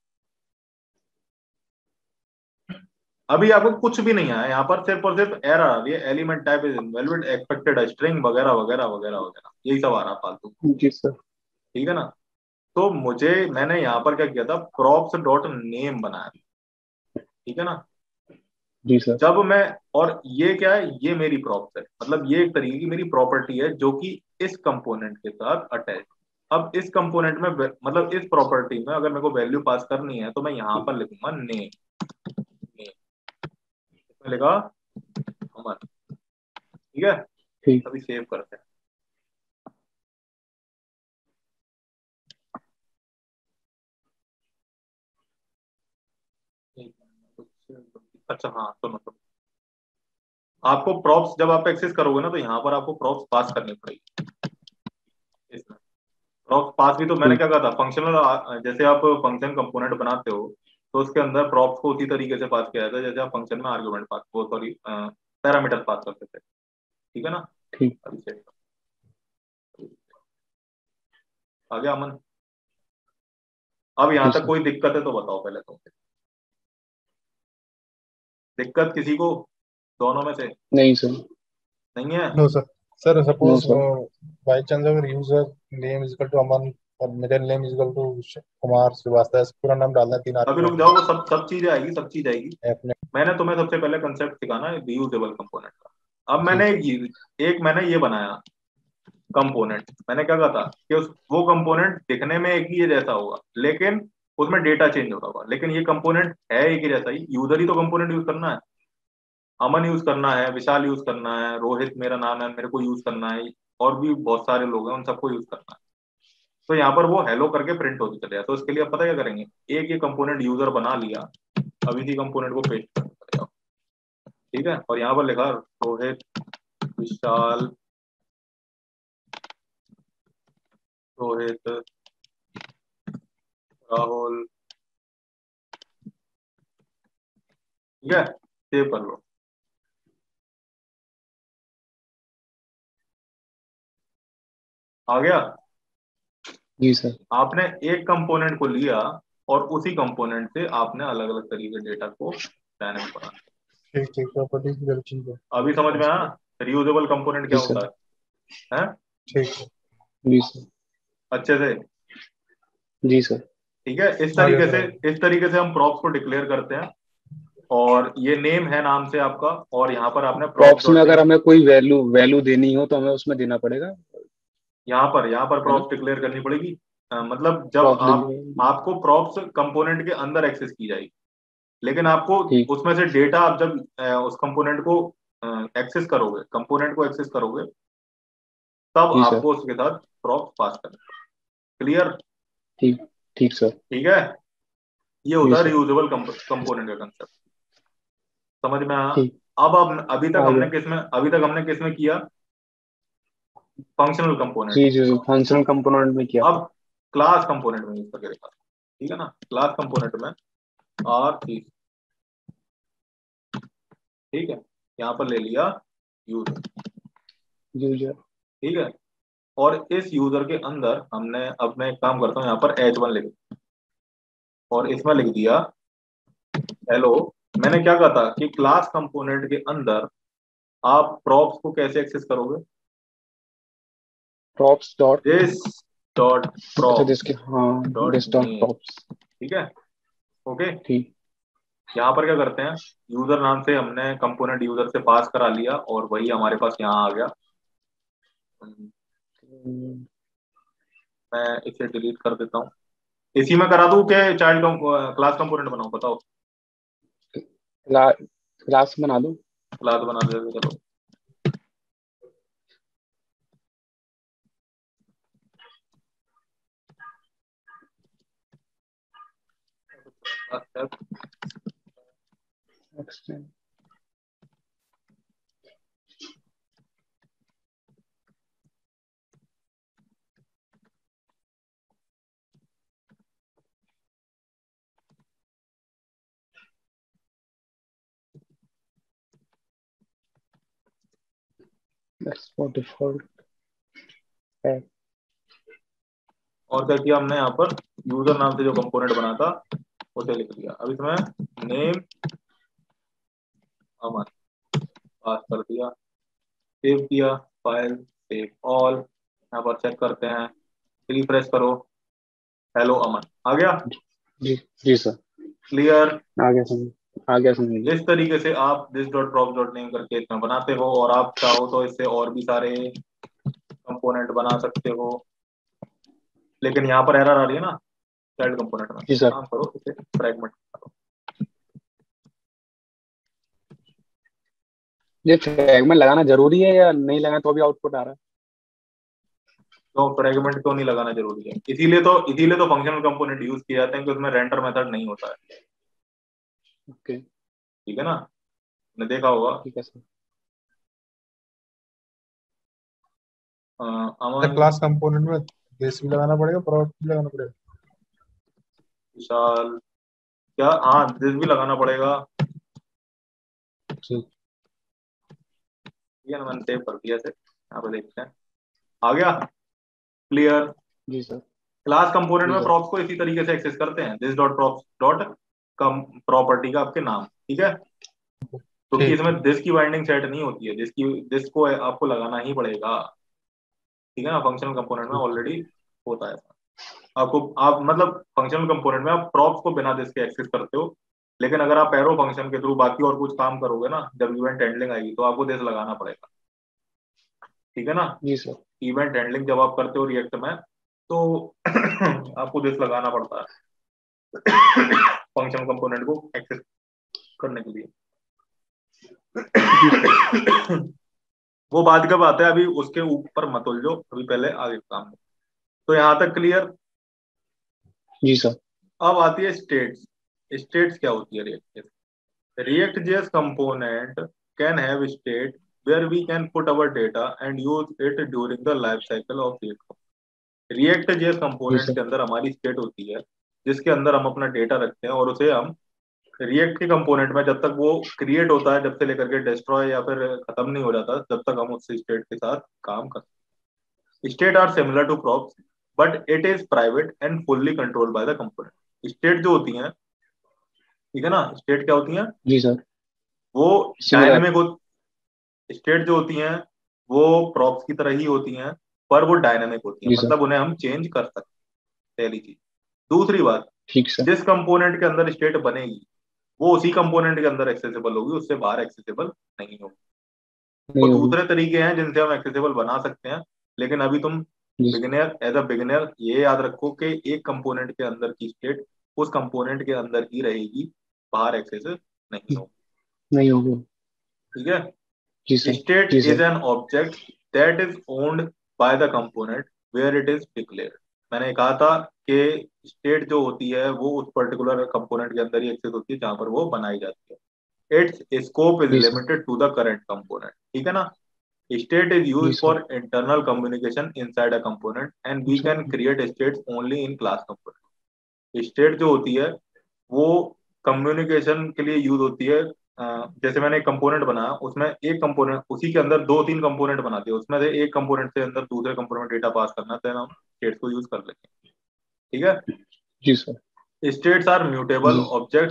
Speaker 2: अभी आपको कुछ भी नहीं आया यहाँ पर, सिर्फ और सिर्फ एरर आ रही है, element type is invalid, expected string वगैरह वगैरह वगैरह वगैरह, यही सब आ रहा है फालतू,
Speaker 3: जी सर।
Speaker 2: ठीक है ना। तो मैंने यहाँ पर क्या किया था, प्रॉप्स डॉट नेम बनाया, ठीक है ना।
Speaker 3: जी सर।
Speaker 2: जब मैं, और ये क्या है, ये मेरी प्रॉप्स है, मतलब ये एक तरीके की मेरी प्रॉपर्टी है जो कि इस कंपोनेंट के साथ अटैच। अब इस कंपोनेंट में मतलब इस प्रॉपर्टी में अगर मेरे को वैल्यू पास करनी है तो मैं यहाँ पर लिखूंगा नेम, नेम इसमें लिखा अमन, ठीक है।
Speaker 3: ठीक
Speaker 2: अभी सेव करते हैं। अच्छा हाँ, सुनो सुनो, आपको प्रॉप्स जब आप एक्सेस करोगे ना, तो यहाँ पर आपको प्रॉप्स पास करनी पड़ेगी इसमें। प्रॉप्स पास भी तो मैंने
Speaker 3: ठीक
Speaker 2: क्या कहा था, फंक्शनल, जैसे आप फंक्शन कंपोनेंट बनाते हो तो उसके अंदर प्रॉप्स को उसी तरीके से पास किया जाता है जैसे आप फंक्शन में आर्गुमेंट पास, वो सॉरी पैरामीटर पास करते थे, ठीक है ना।
Speaker 3: ठीक।
Speaker 2: अभी से आ गया अमन। अब
Speaker 3: जी
Speaker 2: यहाँ तक
Speaker 3: सर।
Speaker 2: कोई दिक्कत है तो बताओ पहले तो, दिक्कत किसी को दोनों में से
Speaker 3: नहीं सर।
Speaker 2: नहीं है।
Speaker 4: No sir. Sir
Speaker 3: no
Speaker 4: suppose
Speaker 3: sir.
Speaker 4: By chance अगर user name is equal to Aman और middle name is equal to Kumar Shrivastava, ऐसे पूरा नाम डालना है 3
Speaker 2: अभी रुक
Speaker 4: आर्गुमेंट
Speaker 2: जाओ, वो सब सब चीजें आएगी, सब चीज आएगी।
Speaker 4: ऐप में।
Speaker 2: मैंने तुम्हें सबसे पहले कंसेप्ट सिखाना है रीयूजेबल कंपोनेंट का। अब
Speaker 4: जी
Speaker 2: मैंने
Speaker 4: सर।
Speaker 2: एक मैंने ये बनाया कंपोनेंट, मैंने क्या कहा था कि उस वो कंपोनेंट दिखने में एक ही ये जैसा होगा, लेकिन उसमें डेटा चेंज होता होगा, लेकिन ये कंपोनेंट है एक ही जैसा ही, यूजर ही तो कंपोनेंट यूज करना है, अमन यूज करना है, विशाल यूज करना है, रोहित मेरा नाम है, मेरे को यूज करना है, और भी बहुत सारे लोग हैं, उन सबको यूज करना है। तो यहाँ पर वो हेलो करके प्रिंट होते चले जाए, तो इसके लिए आप पता क्या करेंगे, एक ये कंपोनेंट यूजर बना लिया, अब इसी कंपोनेंट को पेस्ट करना पड़ेगा, ठीक है। और यहाँ पर लिखा रोहित, विशाल, रोहित, राहुल, ठीक है, सेव कर लो। आ गया।
Speaker 3: जी सर।
Speaker 2: आपने एक कंपोनेंट को लिया और उसी कंपोनेंट से आपने अलग अलग तरीके के डेटा को डायनेमिक बना दिया।
Speaker 4: ठीक ठीक, प्रॉपर्टीज की चीज है।
Speaker 2: अभी समझ में आया रियूजेबल कंपोनेंट
Speaker 3: जी
Speaker 2: क्या
Speaker 3: सर।
Speaker 2: होता है?
Speaker 4: ठीक है।
Speaker 3: जी सर।
Speaker 2: अच्छे से,
Speaker 3: जी सर।
Speaker 2: ठीक है।
Speaker 4: आ गया सर, आ गया।
Speaker 2: इस तरीके से हम प्रॉप्स को डिक्लेयर करते हैं, और ये नेम है नाम से आपका, और यहाँ पर आपने प्रॉप्स
Speaker 3: प्रॉप्स में
Speaker 2: डॉट
Speaker 3: अगर
Speaker 2: नेम,
Speaker 3: हमें कोई वैल्यू वैल्यू देनी हो तो हमें उसमें देना पड़ेगा,
Speaker 2: यहाँ पर
Speaker 3: है ना?
Speaker 2: प्रॉप्स डिक्लेयर करनी पड़ेगी। मतलब जब
Speaker 3: प्रॉप्स
Speaker 2: आप,
Speaker 3: डिक्लेयर।
Speaker 2: आपको प्रॉप्स कंपोनेंट के अंदर एक्सेस की जाएगी, लेकिन आपको
Speaker 3: ठीक।
Speaker 2: उसमें से डेटा, आप जब उस कंपोनेंट को एक्सेस करोगे, कंपोनेंट को एक्सेस करोगे, तब
Speaker 3: जी सर।
Speaker 2: आपको उसके साथ प्रॉप्स पास करना। क्लियर?
Speaker 3: ठीक। ठीक सर।
Speaker 2: ठीक है, ये
Speaker 3: जी
Speaker 2: होता है
Speaker 3: सर।
Speaker 2: रियूजेबल कंपोनेंट का कंसेप्ट। समझ में आया?
Speaker 3: ठीक।
Speaker 2: अब
Speaker 3: आ गया।
Speaker 2: अभी तक हमने किस में किया, फंक्शनल कंपोनेंट
Speaker 3: जी
Speaker 2: में।
Speaker 3: जी फंक्शनल कंपोनेंट में किया
Speaker 2: अब
Speaker 3: था।
Speaker 2: क्लास कंपोनेंट में यूज करके देखा, ठीक है ना। क्लास कंपोनेंट में आर चीज, ठीक है, यहाँ पर ले लिया यूजर,
Speaker 3: यूजर।
Speaker 2: ठीक है। और इस यूजर के अंदर हमने, अब मैं एक काम करता हूँ, यहाँ पर H1 लिख, और इसमें लिख दिया हेलो मैंने क्या कहा था कि क्लास कंपोनेंट के अंदर आप प्रॉप्स को कैसे एक्सेस करोगे?
Speaker 3: प्रॉप्स डॉट,
Speaker 2: दिस डॉट
Speaker 3: अच्छा
Speaker 2: प्रॉप
Speaker 3: जिसके, हाँ
Speaker 2: dot
Speaker 3: this dot
Speaker 2: name.
Speaker 3: Props,
Speaker 2: ठीक है, ओके।
Speaker 3: ठीक।
Speaker 2: यहाँ पर क्या करते हैं, यूजर नाम से हमने कंपोनेंट यूजर से पास करा लिया और वही हमारे पास यहाँ आ गया।
Speaker 3: हम्म,
Speaker 2: मैं इसे डिलीट कर देता हूँ। इसी में करा दूं कि चाइल्ड क्लास कंपोनेंट बनाऊं, बताओ।
Speaker 3: क्ला, क्लास बना दो।
Speaker 2: क्लास बना देते, चलो।
Speaker 3: एक्सटेंड, दैट्स फॉर डिफॉल्ट है।
Speaker 2: और क्या किया हमने यहाँ पर, यूजर नाम से जो कंपोनेंट बना था उसे लिख दिया। अब इसमें नेम अमन पास कर दिया, सेव किया, फाइल सेव ऑल। यहाँ पर चेक करते हैं, रिफ्रेश करो, हेलो अमन आ गया।
Speaker 3: जी, जी सर,
Speaker 2: क्लियर।
Speaker 3: आ गया समझ, आ गया समझ।
Speaker 2: इस तरीके से आप this dot prop dot name करके इसमें बनाते हो, और आप चाहो तो इससे और भी सारे कंपोनेंट बना सकते हो। लेकिन यहाँ पर एरर आ रही है ना चाइल्ड कंपोनेंट में,
Speaker 3: जी
Speaker 2: एक
Speaker 3: सर,
Speaker 2: काम करो, इसे फ्रैगमेंट करो।
Speaker 3: ये फ्रैगमेंट लगाना जरूरी है या नहीं लगाना तो भी आउटपुट आ रहा है?
Speaker 2: तो फ्रैगमेंट क्यों नहीं लगाना जरूरी है? इसीलिए तो फंक्शनल कंपोनेंट यूज किए जाते हैं कि उसमें रेंडर मेथड नहीं होता है।
Speaker 3: ओके,
Speaker 2: ठीक है ना, आपने देखा होगा।
Speaker 3: ठीक है सर।
Speaker 2: अमन,
Speaker 4: क्लास कंपोनेंट में बेस भी लगाना पड़ेगा, प्रोडक्ट भी लगाना पड़ेगा।
Speaker 2: विशाल, क्या, हाँ दिस भी लगाना पड़ेगा।
Speaker 4: ठीक।
Speaker 2: ठीक है ना, मैंने सेव कर दिया इसे, यहाँ पे देखते हैं आ गया। क्लियर।
Speaker 3: जी सर,
Speaker 2: क्लास कंपोनेंट
Speaker 3: जी
Speaker 2: में
Speaker 3: सर,
Speaker 2: प्रॉप्स को इसी तरीके से एक्सेस करते हैं, दिस डॉट प्रॉप्स डॉट कम प्रॉपर्टी का आपके नाम। ठीक है, क्योंकि
Speaker 4: ठीक
Speaker 2: इसमें
Speaker 4: ठीक।
Speaker 2: दिस की बाइंडिंग सेट नहीं होती है, दिस को आपको लगाना ही पड़ेगा। ठीक है ना, फंक्शनल कंपोनेंट में
Speaker 4: ठीक।
Speaker 2: ऑलरेडी होता है। आपको, आप मतलब फंक्शनल कंपोनेंट में आप प्रॉप्स को बिना दिस के एक्सेस करते हो, लेकिन अगर आप एरो फंक्शन के थ्रू बाकी और कुछ काम करोगे ना, जब इवेंट हैंडलिंग आएगी तो आपको दिस लगाना पड़ेगा। ठीक है ना,
Speaker 3: जी सर,
Speaker 2: इवेंट हैंडलिंग जब आप करते हो रिएक्ट में, तो आपको दिस लगाना पड़ता है फंक्शनल कंपोनेंट को एक्सेस करने के लिए।
Speaker 3: जी सर,
Speaker 2: वो बात कब आता है, अभी उसके ऊपर मत उलझो, अभी पहले आगे का काम। तो यहाँ तक क्लियर।
Speaker 3: जी सर,
Speaker 2: अब आती है स्टेट्स। स्टेट्स क्या होती है React? React.js component can have state where we can put our data and use it during the life cycle of React. React.js
Speaker 3: जी
Speaker 2: component
Speaker 3: सर,
Speaker 2: के अंदर हमारी स्टेट होती है, जिसके अंदर हम अपना डेटा रखते हैं, और उसे हम React के कंपोनेंट में जब तक वो क्रिएट होता है, जब से लेकर के डिस्ट्रॉय या फिर खत्म नहीं हो जाता, जब तक हम उस स्टेट के साथ काम करते हैं। State are similar to props, but it is private and fully controlled by the component. State जो होती हैं, ठीक है ना, स्टेट क्या होती हैं,
Speaker 3: जी सर,
Speaker 2: वो
Speaker 3: सिमिलर,
Speaker 2: डायनेमिक, स्टेट जो होती हैं वो प्रॉप्स की तरह ही होती हैं, पर वो डायनामिक होती हैं,
Speaker 3: जी सर,
Speaker 2: मतलब उन्हें हम चेंज कर सकते हैं। पहली चीज। दूसरी बात,
Speaker 3: ठीक सर,
Speaker 2: जिस कंपोनेंट के अंदर स्टेट बनेगी वो उसी कंपोनेंट के अंदर एक्सेसिबल होगी, उससे बाहर एक्सेसिबल नहीं होगी।
Speaker 3: नहीं
Speaker 2: और
Speaker 3: होगी।
Speaker 2: दूसरे तरीके हैं जिनसे हम एक्सेसिबल बना सकते हैं, लेकिन अभी तुम
Speaker 3: जी sir,
Speaker 2: beginner, as a beginner ये याद रखो कि एक कंपोनेंट के अंदर की स्टेट उस कंपोनेंट के अंदर ही रहेगी, बाहर एक्सेस नहीं होगी।
Speaker 3: नहीं होगी।
Speaker 2: ठीक है,
Speaker 3: जी सर,
Speaker 2: state
Speaker 3: जी
Speaker 2: is
Speaker 3: sir,
Speaker 2: an object that is owned by the component where it is declared। मैंने कहा था कि स्टेट जो होती है वो उस पर्टिकुलर कंपोनेंट के अंदर ही एक्सेस होती है जहां पर वो बनाई जाती है। इट्स स्कोप इज
Speaker 3: जी sir,
Speaker 2: limited to the current component. ठीक है ना, स्टेट इज
Speaker 3: जी
Speaker 2: use
Speaker 3: sir,
Speaker 2: for internal communication inside a component and we can
Speaker 3: sir,
Speaker 2: create states only in class component. State जो होती है वो कम्युनिकेशन के लिए यूज होती है। जैसे मैंने एक कंपोनेंट बनाया, उसमें एक कंपोनेंट, उसी के अंदर दो तीन कंपोनेंट बना दिए, उसमें से एक कंपोनेंट से अंदर दूसरे कंपोनेंट डेटा पास करना, तो हम स्टेट्स को यूज कर लेंगे। ठीक है,
Speaker 3: जी सर,
Speaker 2: स्टेट्स आर म्यूटेबल
Speaker 3: जी,
Speaker 2: objects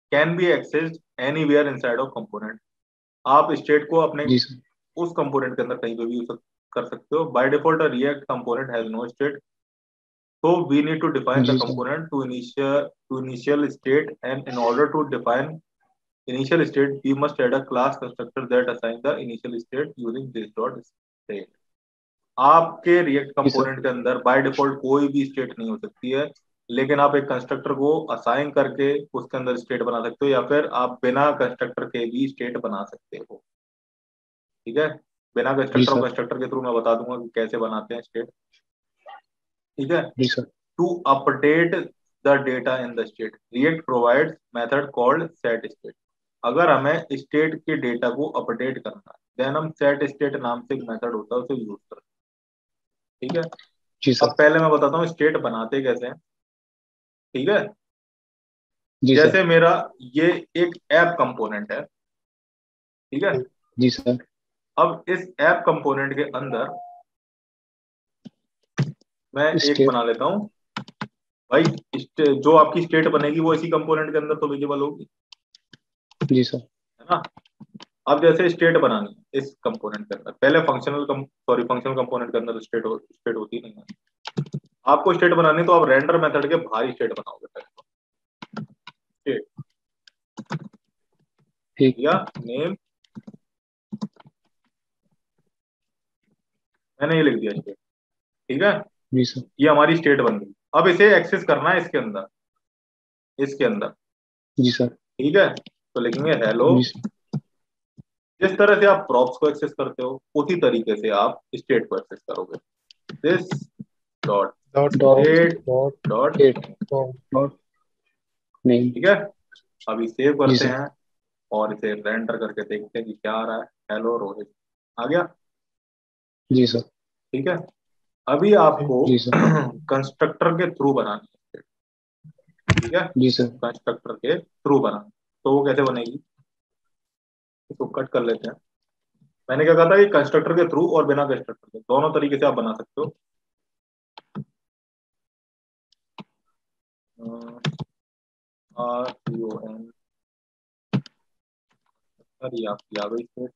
Speaker 2: can be accessed anywhere inside of component. आप स्टेट को अपने
Speaker 3: जी सर।
Speaker 2: उस कंपोनेंट के अंदर कहीं पे भी यूज कर सकते हो। By default React component has no state, so we need to define the
Speaker 3: जी sir.
Speaker 2: component to initial state, and in order to define initial state we must add a class constructor that assign the initial state using this dot state। आपके React
Speaker 3: जी sir.
Speaker 2: Component के अंदर by default कोई भी state नहीं हो सकती है, लेकिन आप एक कंस्ट्रक्टर को असाइन करके उसके अंदर स्टेट बना सकते हो, या फिर आप बिना कंस्ट्रक्टर के भी स्टेट बना सकते हो। ठीक है, बिना
Speaker 3: जी
Speaker 2: कंस्ट्रक्टर और
Speaker 3: सर।
Speaker 2: कंस्ट्रक्टर के थ्रू मैं बता दूंगा कि कैसे बनाते हैं स्टेट। ठीक है,
Speaker 3: जी sir.
Speaker 2: to update the data in the state react provides method called set state। अगर हमें स्टेट के डेटा को अपडेट करना है देन हम set state नाम से एक मेथड होता है उसे यूज करते हैं। ठीक है,
Speaker 3: जी
Speaker 2: अब
Speaker 3: सर।
Speaker 2: पहले मैं बताता हूँ स्टेट बनाते कैसे हैं। ठीक है,
Speaker 3: जी सर।
Speaker 2: जैसे मेरा ये एक ऐप कंपोनेंट है। ठीक है,
Speaker 3: जी सर।
Speaker 2: अब इस ऐप कंपोनेंट के अंदर मैं एक
Speaker 3: स्टेट।
Speaker 2: बना लेता हूँ भाई, जो आपकी स्टेट बनेगी वो इसी कंपोनेंट के अंदर तो विजिबल होगी,
Speaker 3: जी सर।
Speaker 2: है ना। अब जैसे स्टेट बनानी है इस कंपोनेंट के अंदर, पहले फंक्शनल कंपोनेंट के अंदर स्टेट होती नहीं है। आपको स्टेट बनानी तो आप रेंडर मेथड के बाहर ही स्टेट बनाओगे पहले। स्टेट
Speaker 3: ठीक।
Speaker 2: या नेम, मैंने ये लिख दिया स्टेट। ठीक है,
Speaker 3: जी सर।
Speaker 2: ये हमारी स्टेट बन गई। अब इसे एक्सेस करना है इसके अंदर
Speaker 3: जी सर।
Speaker 2: ठीक है, तो लिखेंगे हेलो।
Speaker 3: जी सर।
Speaker 2: जिस तरह से आप प्रॉप्स को एक्सेस करते हो उसी तरीके से आप स्टेट को एक्सेस करोगे। This dot
Speaker 4: dot
Speaker 3: dot
Speaker 2: state
Speaker 4: dot
Speaker 2: dot.
Speaker 3: State dot name.
Speaker 2: ठीक है, अभी सेव
Speaker 3: जी
Speaker 2: करते
Speaker 3: सर।
Speaker 2: हैं और इसे रेंडर करके देखते हैं कि क्या आ रहा है। हेलो रोहित आ गया।
Speaker 3: जी सर।
Speaker 2: ठीक है, अभी आपको
Speaker 3: जी सर।
Speaker 2: कंस्ट्रक्टर के थ्रू बनानी है। ठीक है,
Speaker 3: जी सर।
Speaker 2: कंस्ट्रक्टर के थ्रू बनाना, तो वो कैसे बनेगी, इसको कट कर लेते हैं। मैंने क्या कहा था कि कंस्ट्रक्टर के थ्रू और बिना कंस्ट्रक्टर के दोनों तरीके से आप बना सकते हो। RUN ये आपकी आ गई स्टेट।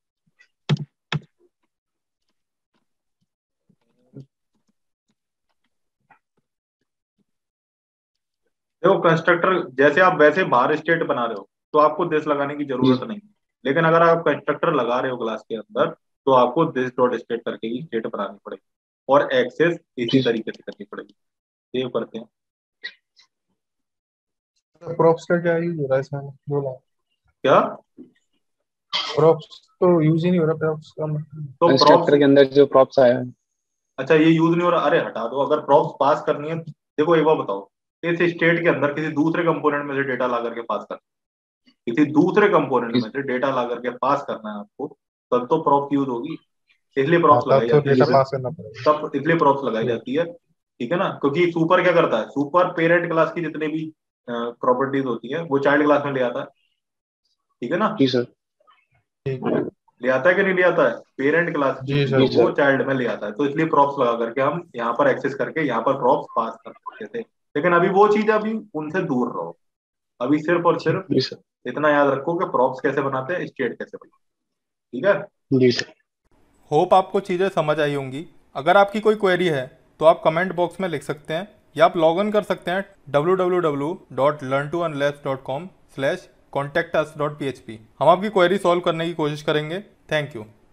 Speaker 2: देखो कंस्ट्रक्टर जैसे आप वैसे बाहर स्टेट बना रहे हो तो आपको दिस लगाने की
Speaker 3: जी
Speaker 2: जरूरत नहीं, लेकिन अगर आप कंस्ट्रक्टर लगा रहे हो क्लास के अंदर तो आपको दिस डॉट स्टेट करके ही स्टेट बनानी पड़ेगी और एक्सेस इसी
Speaker 3: जी
Speaker 2: तरीके से करनी पड़ेगी। सेव करते हैं।
Speaker 4: प्रॉप्स का क्या यूज हो रहा है इसमें बोला?
Speaker 2: क्या,
Speaker 4: प्रॉप्स तो यूज ही नहीं हो रहा, प्रॉप्स का मतलब।
Speaker 2: तो प्रॉप्स,
Speaker 3: कंस्ट्रक्टर के अंदर जो प्रॉप्स आया है।
Speaker 2: अच्छा ये यूज नहीं हो रहा, अरे हटा दो। अगर प्रॉप्स पास करनी है, देखो एक बार बताओ, इस स्टेट के अंदर किसी दूसरे कंपोनेंट में से डेटा ला करके पास करना, किसी दूसरे कंपोनेंट में से डेटा ला करके पास करना है आपको, तब तो प्रॉप्स यूज होगी, इसलिए
Speaker 4: हाँ,
Speaker 2: प्रॉप्स लगाई
Speaker 4: तब तो
Speaker 2: जाती है।
Speaker 4: डेटा
Speaker 3: जी
Speaker 4: पास करना पड़ेगा।
Speaker 2: तब इसलिए प्रॉप्स लगाई जाती है। ठीक है ना, क्योंकि सुपर क्या करता है, सुपर पेरेंट क्लास की जितने भी प्रॉपर्टीज होती है वो चाइल्ड क्लास में ले आता है। ठीक है ना,
Speaker 3: जी सर।
Speaker 4: ठीक है।
Speaker 2: ले आता है कि नहीं ले आता है, पेरेंट क्लास की
Speaker 4: जी
Speaker 2: चीजों
Speaker 4: सर।
Speaker 2: को चाइल्ड में ले आता है, तो इसलिए प्रॉप्स लगा करके हम यहाँ पर एक्सेस करके यहाँ पर प्रॉप्स पास कर सकते थे। लेकिन अभी वो चीज, अभी उनसे दूर रहो। अभी सिर्फ और सिर्फ
Speaker 3: जी सर।
Speaker 2: इतना याद रखो कि प्रॉप्स कैसे बनाते हैं, स्टेट कैसे बनाते हैं। ठीक है,
Speaker 3: जी सर।
Speaker 1: होप आपको चीज़ें समझ आई होंगी। अगर आपकी कोई क्वेरी है तो आप कमेंट बॉक्स में लिख सकते हैं या आप लॉग इन कर सकते हैं www.learntounless.com/contactus.php। हम आपकी क्वेरी सॉल्व करने की कोशिश करेंगे। Thank you.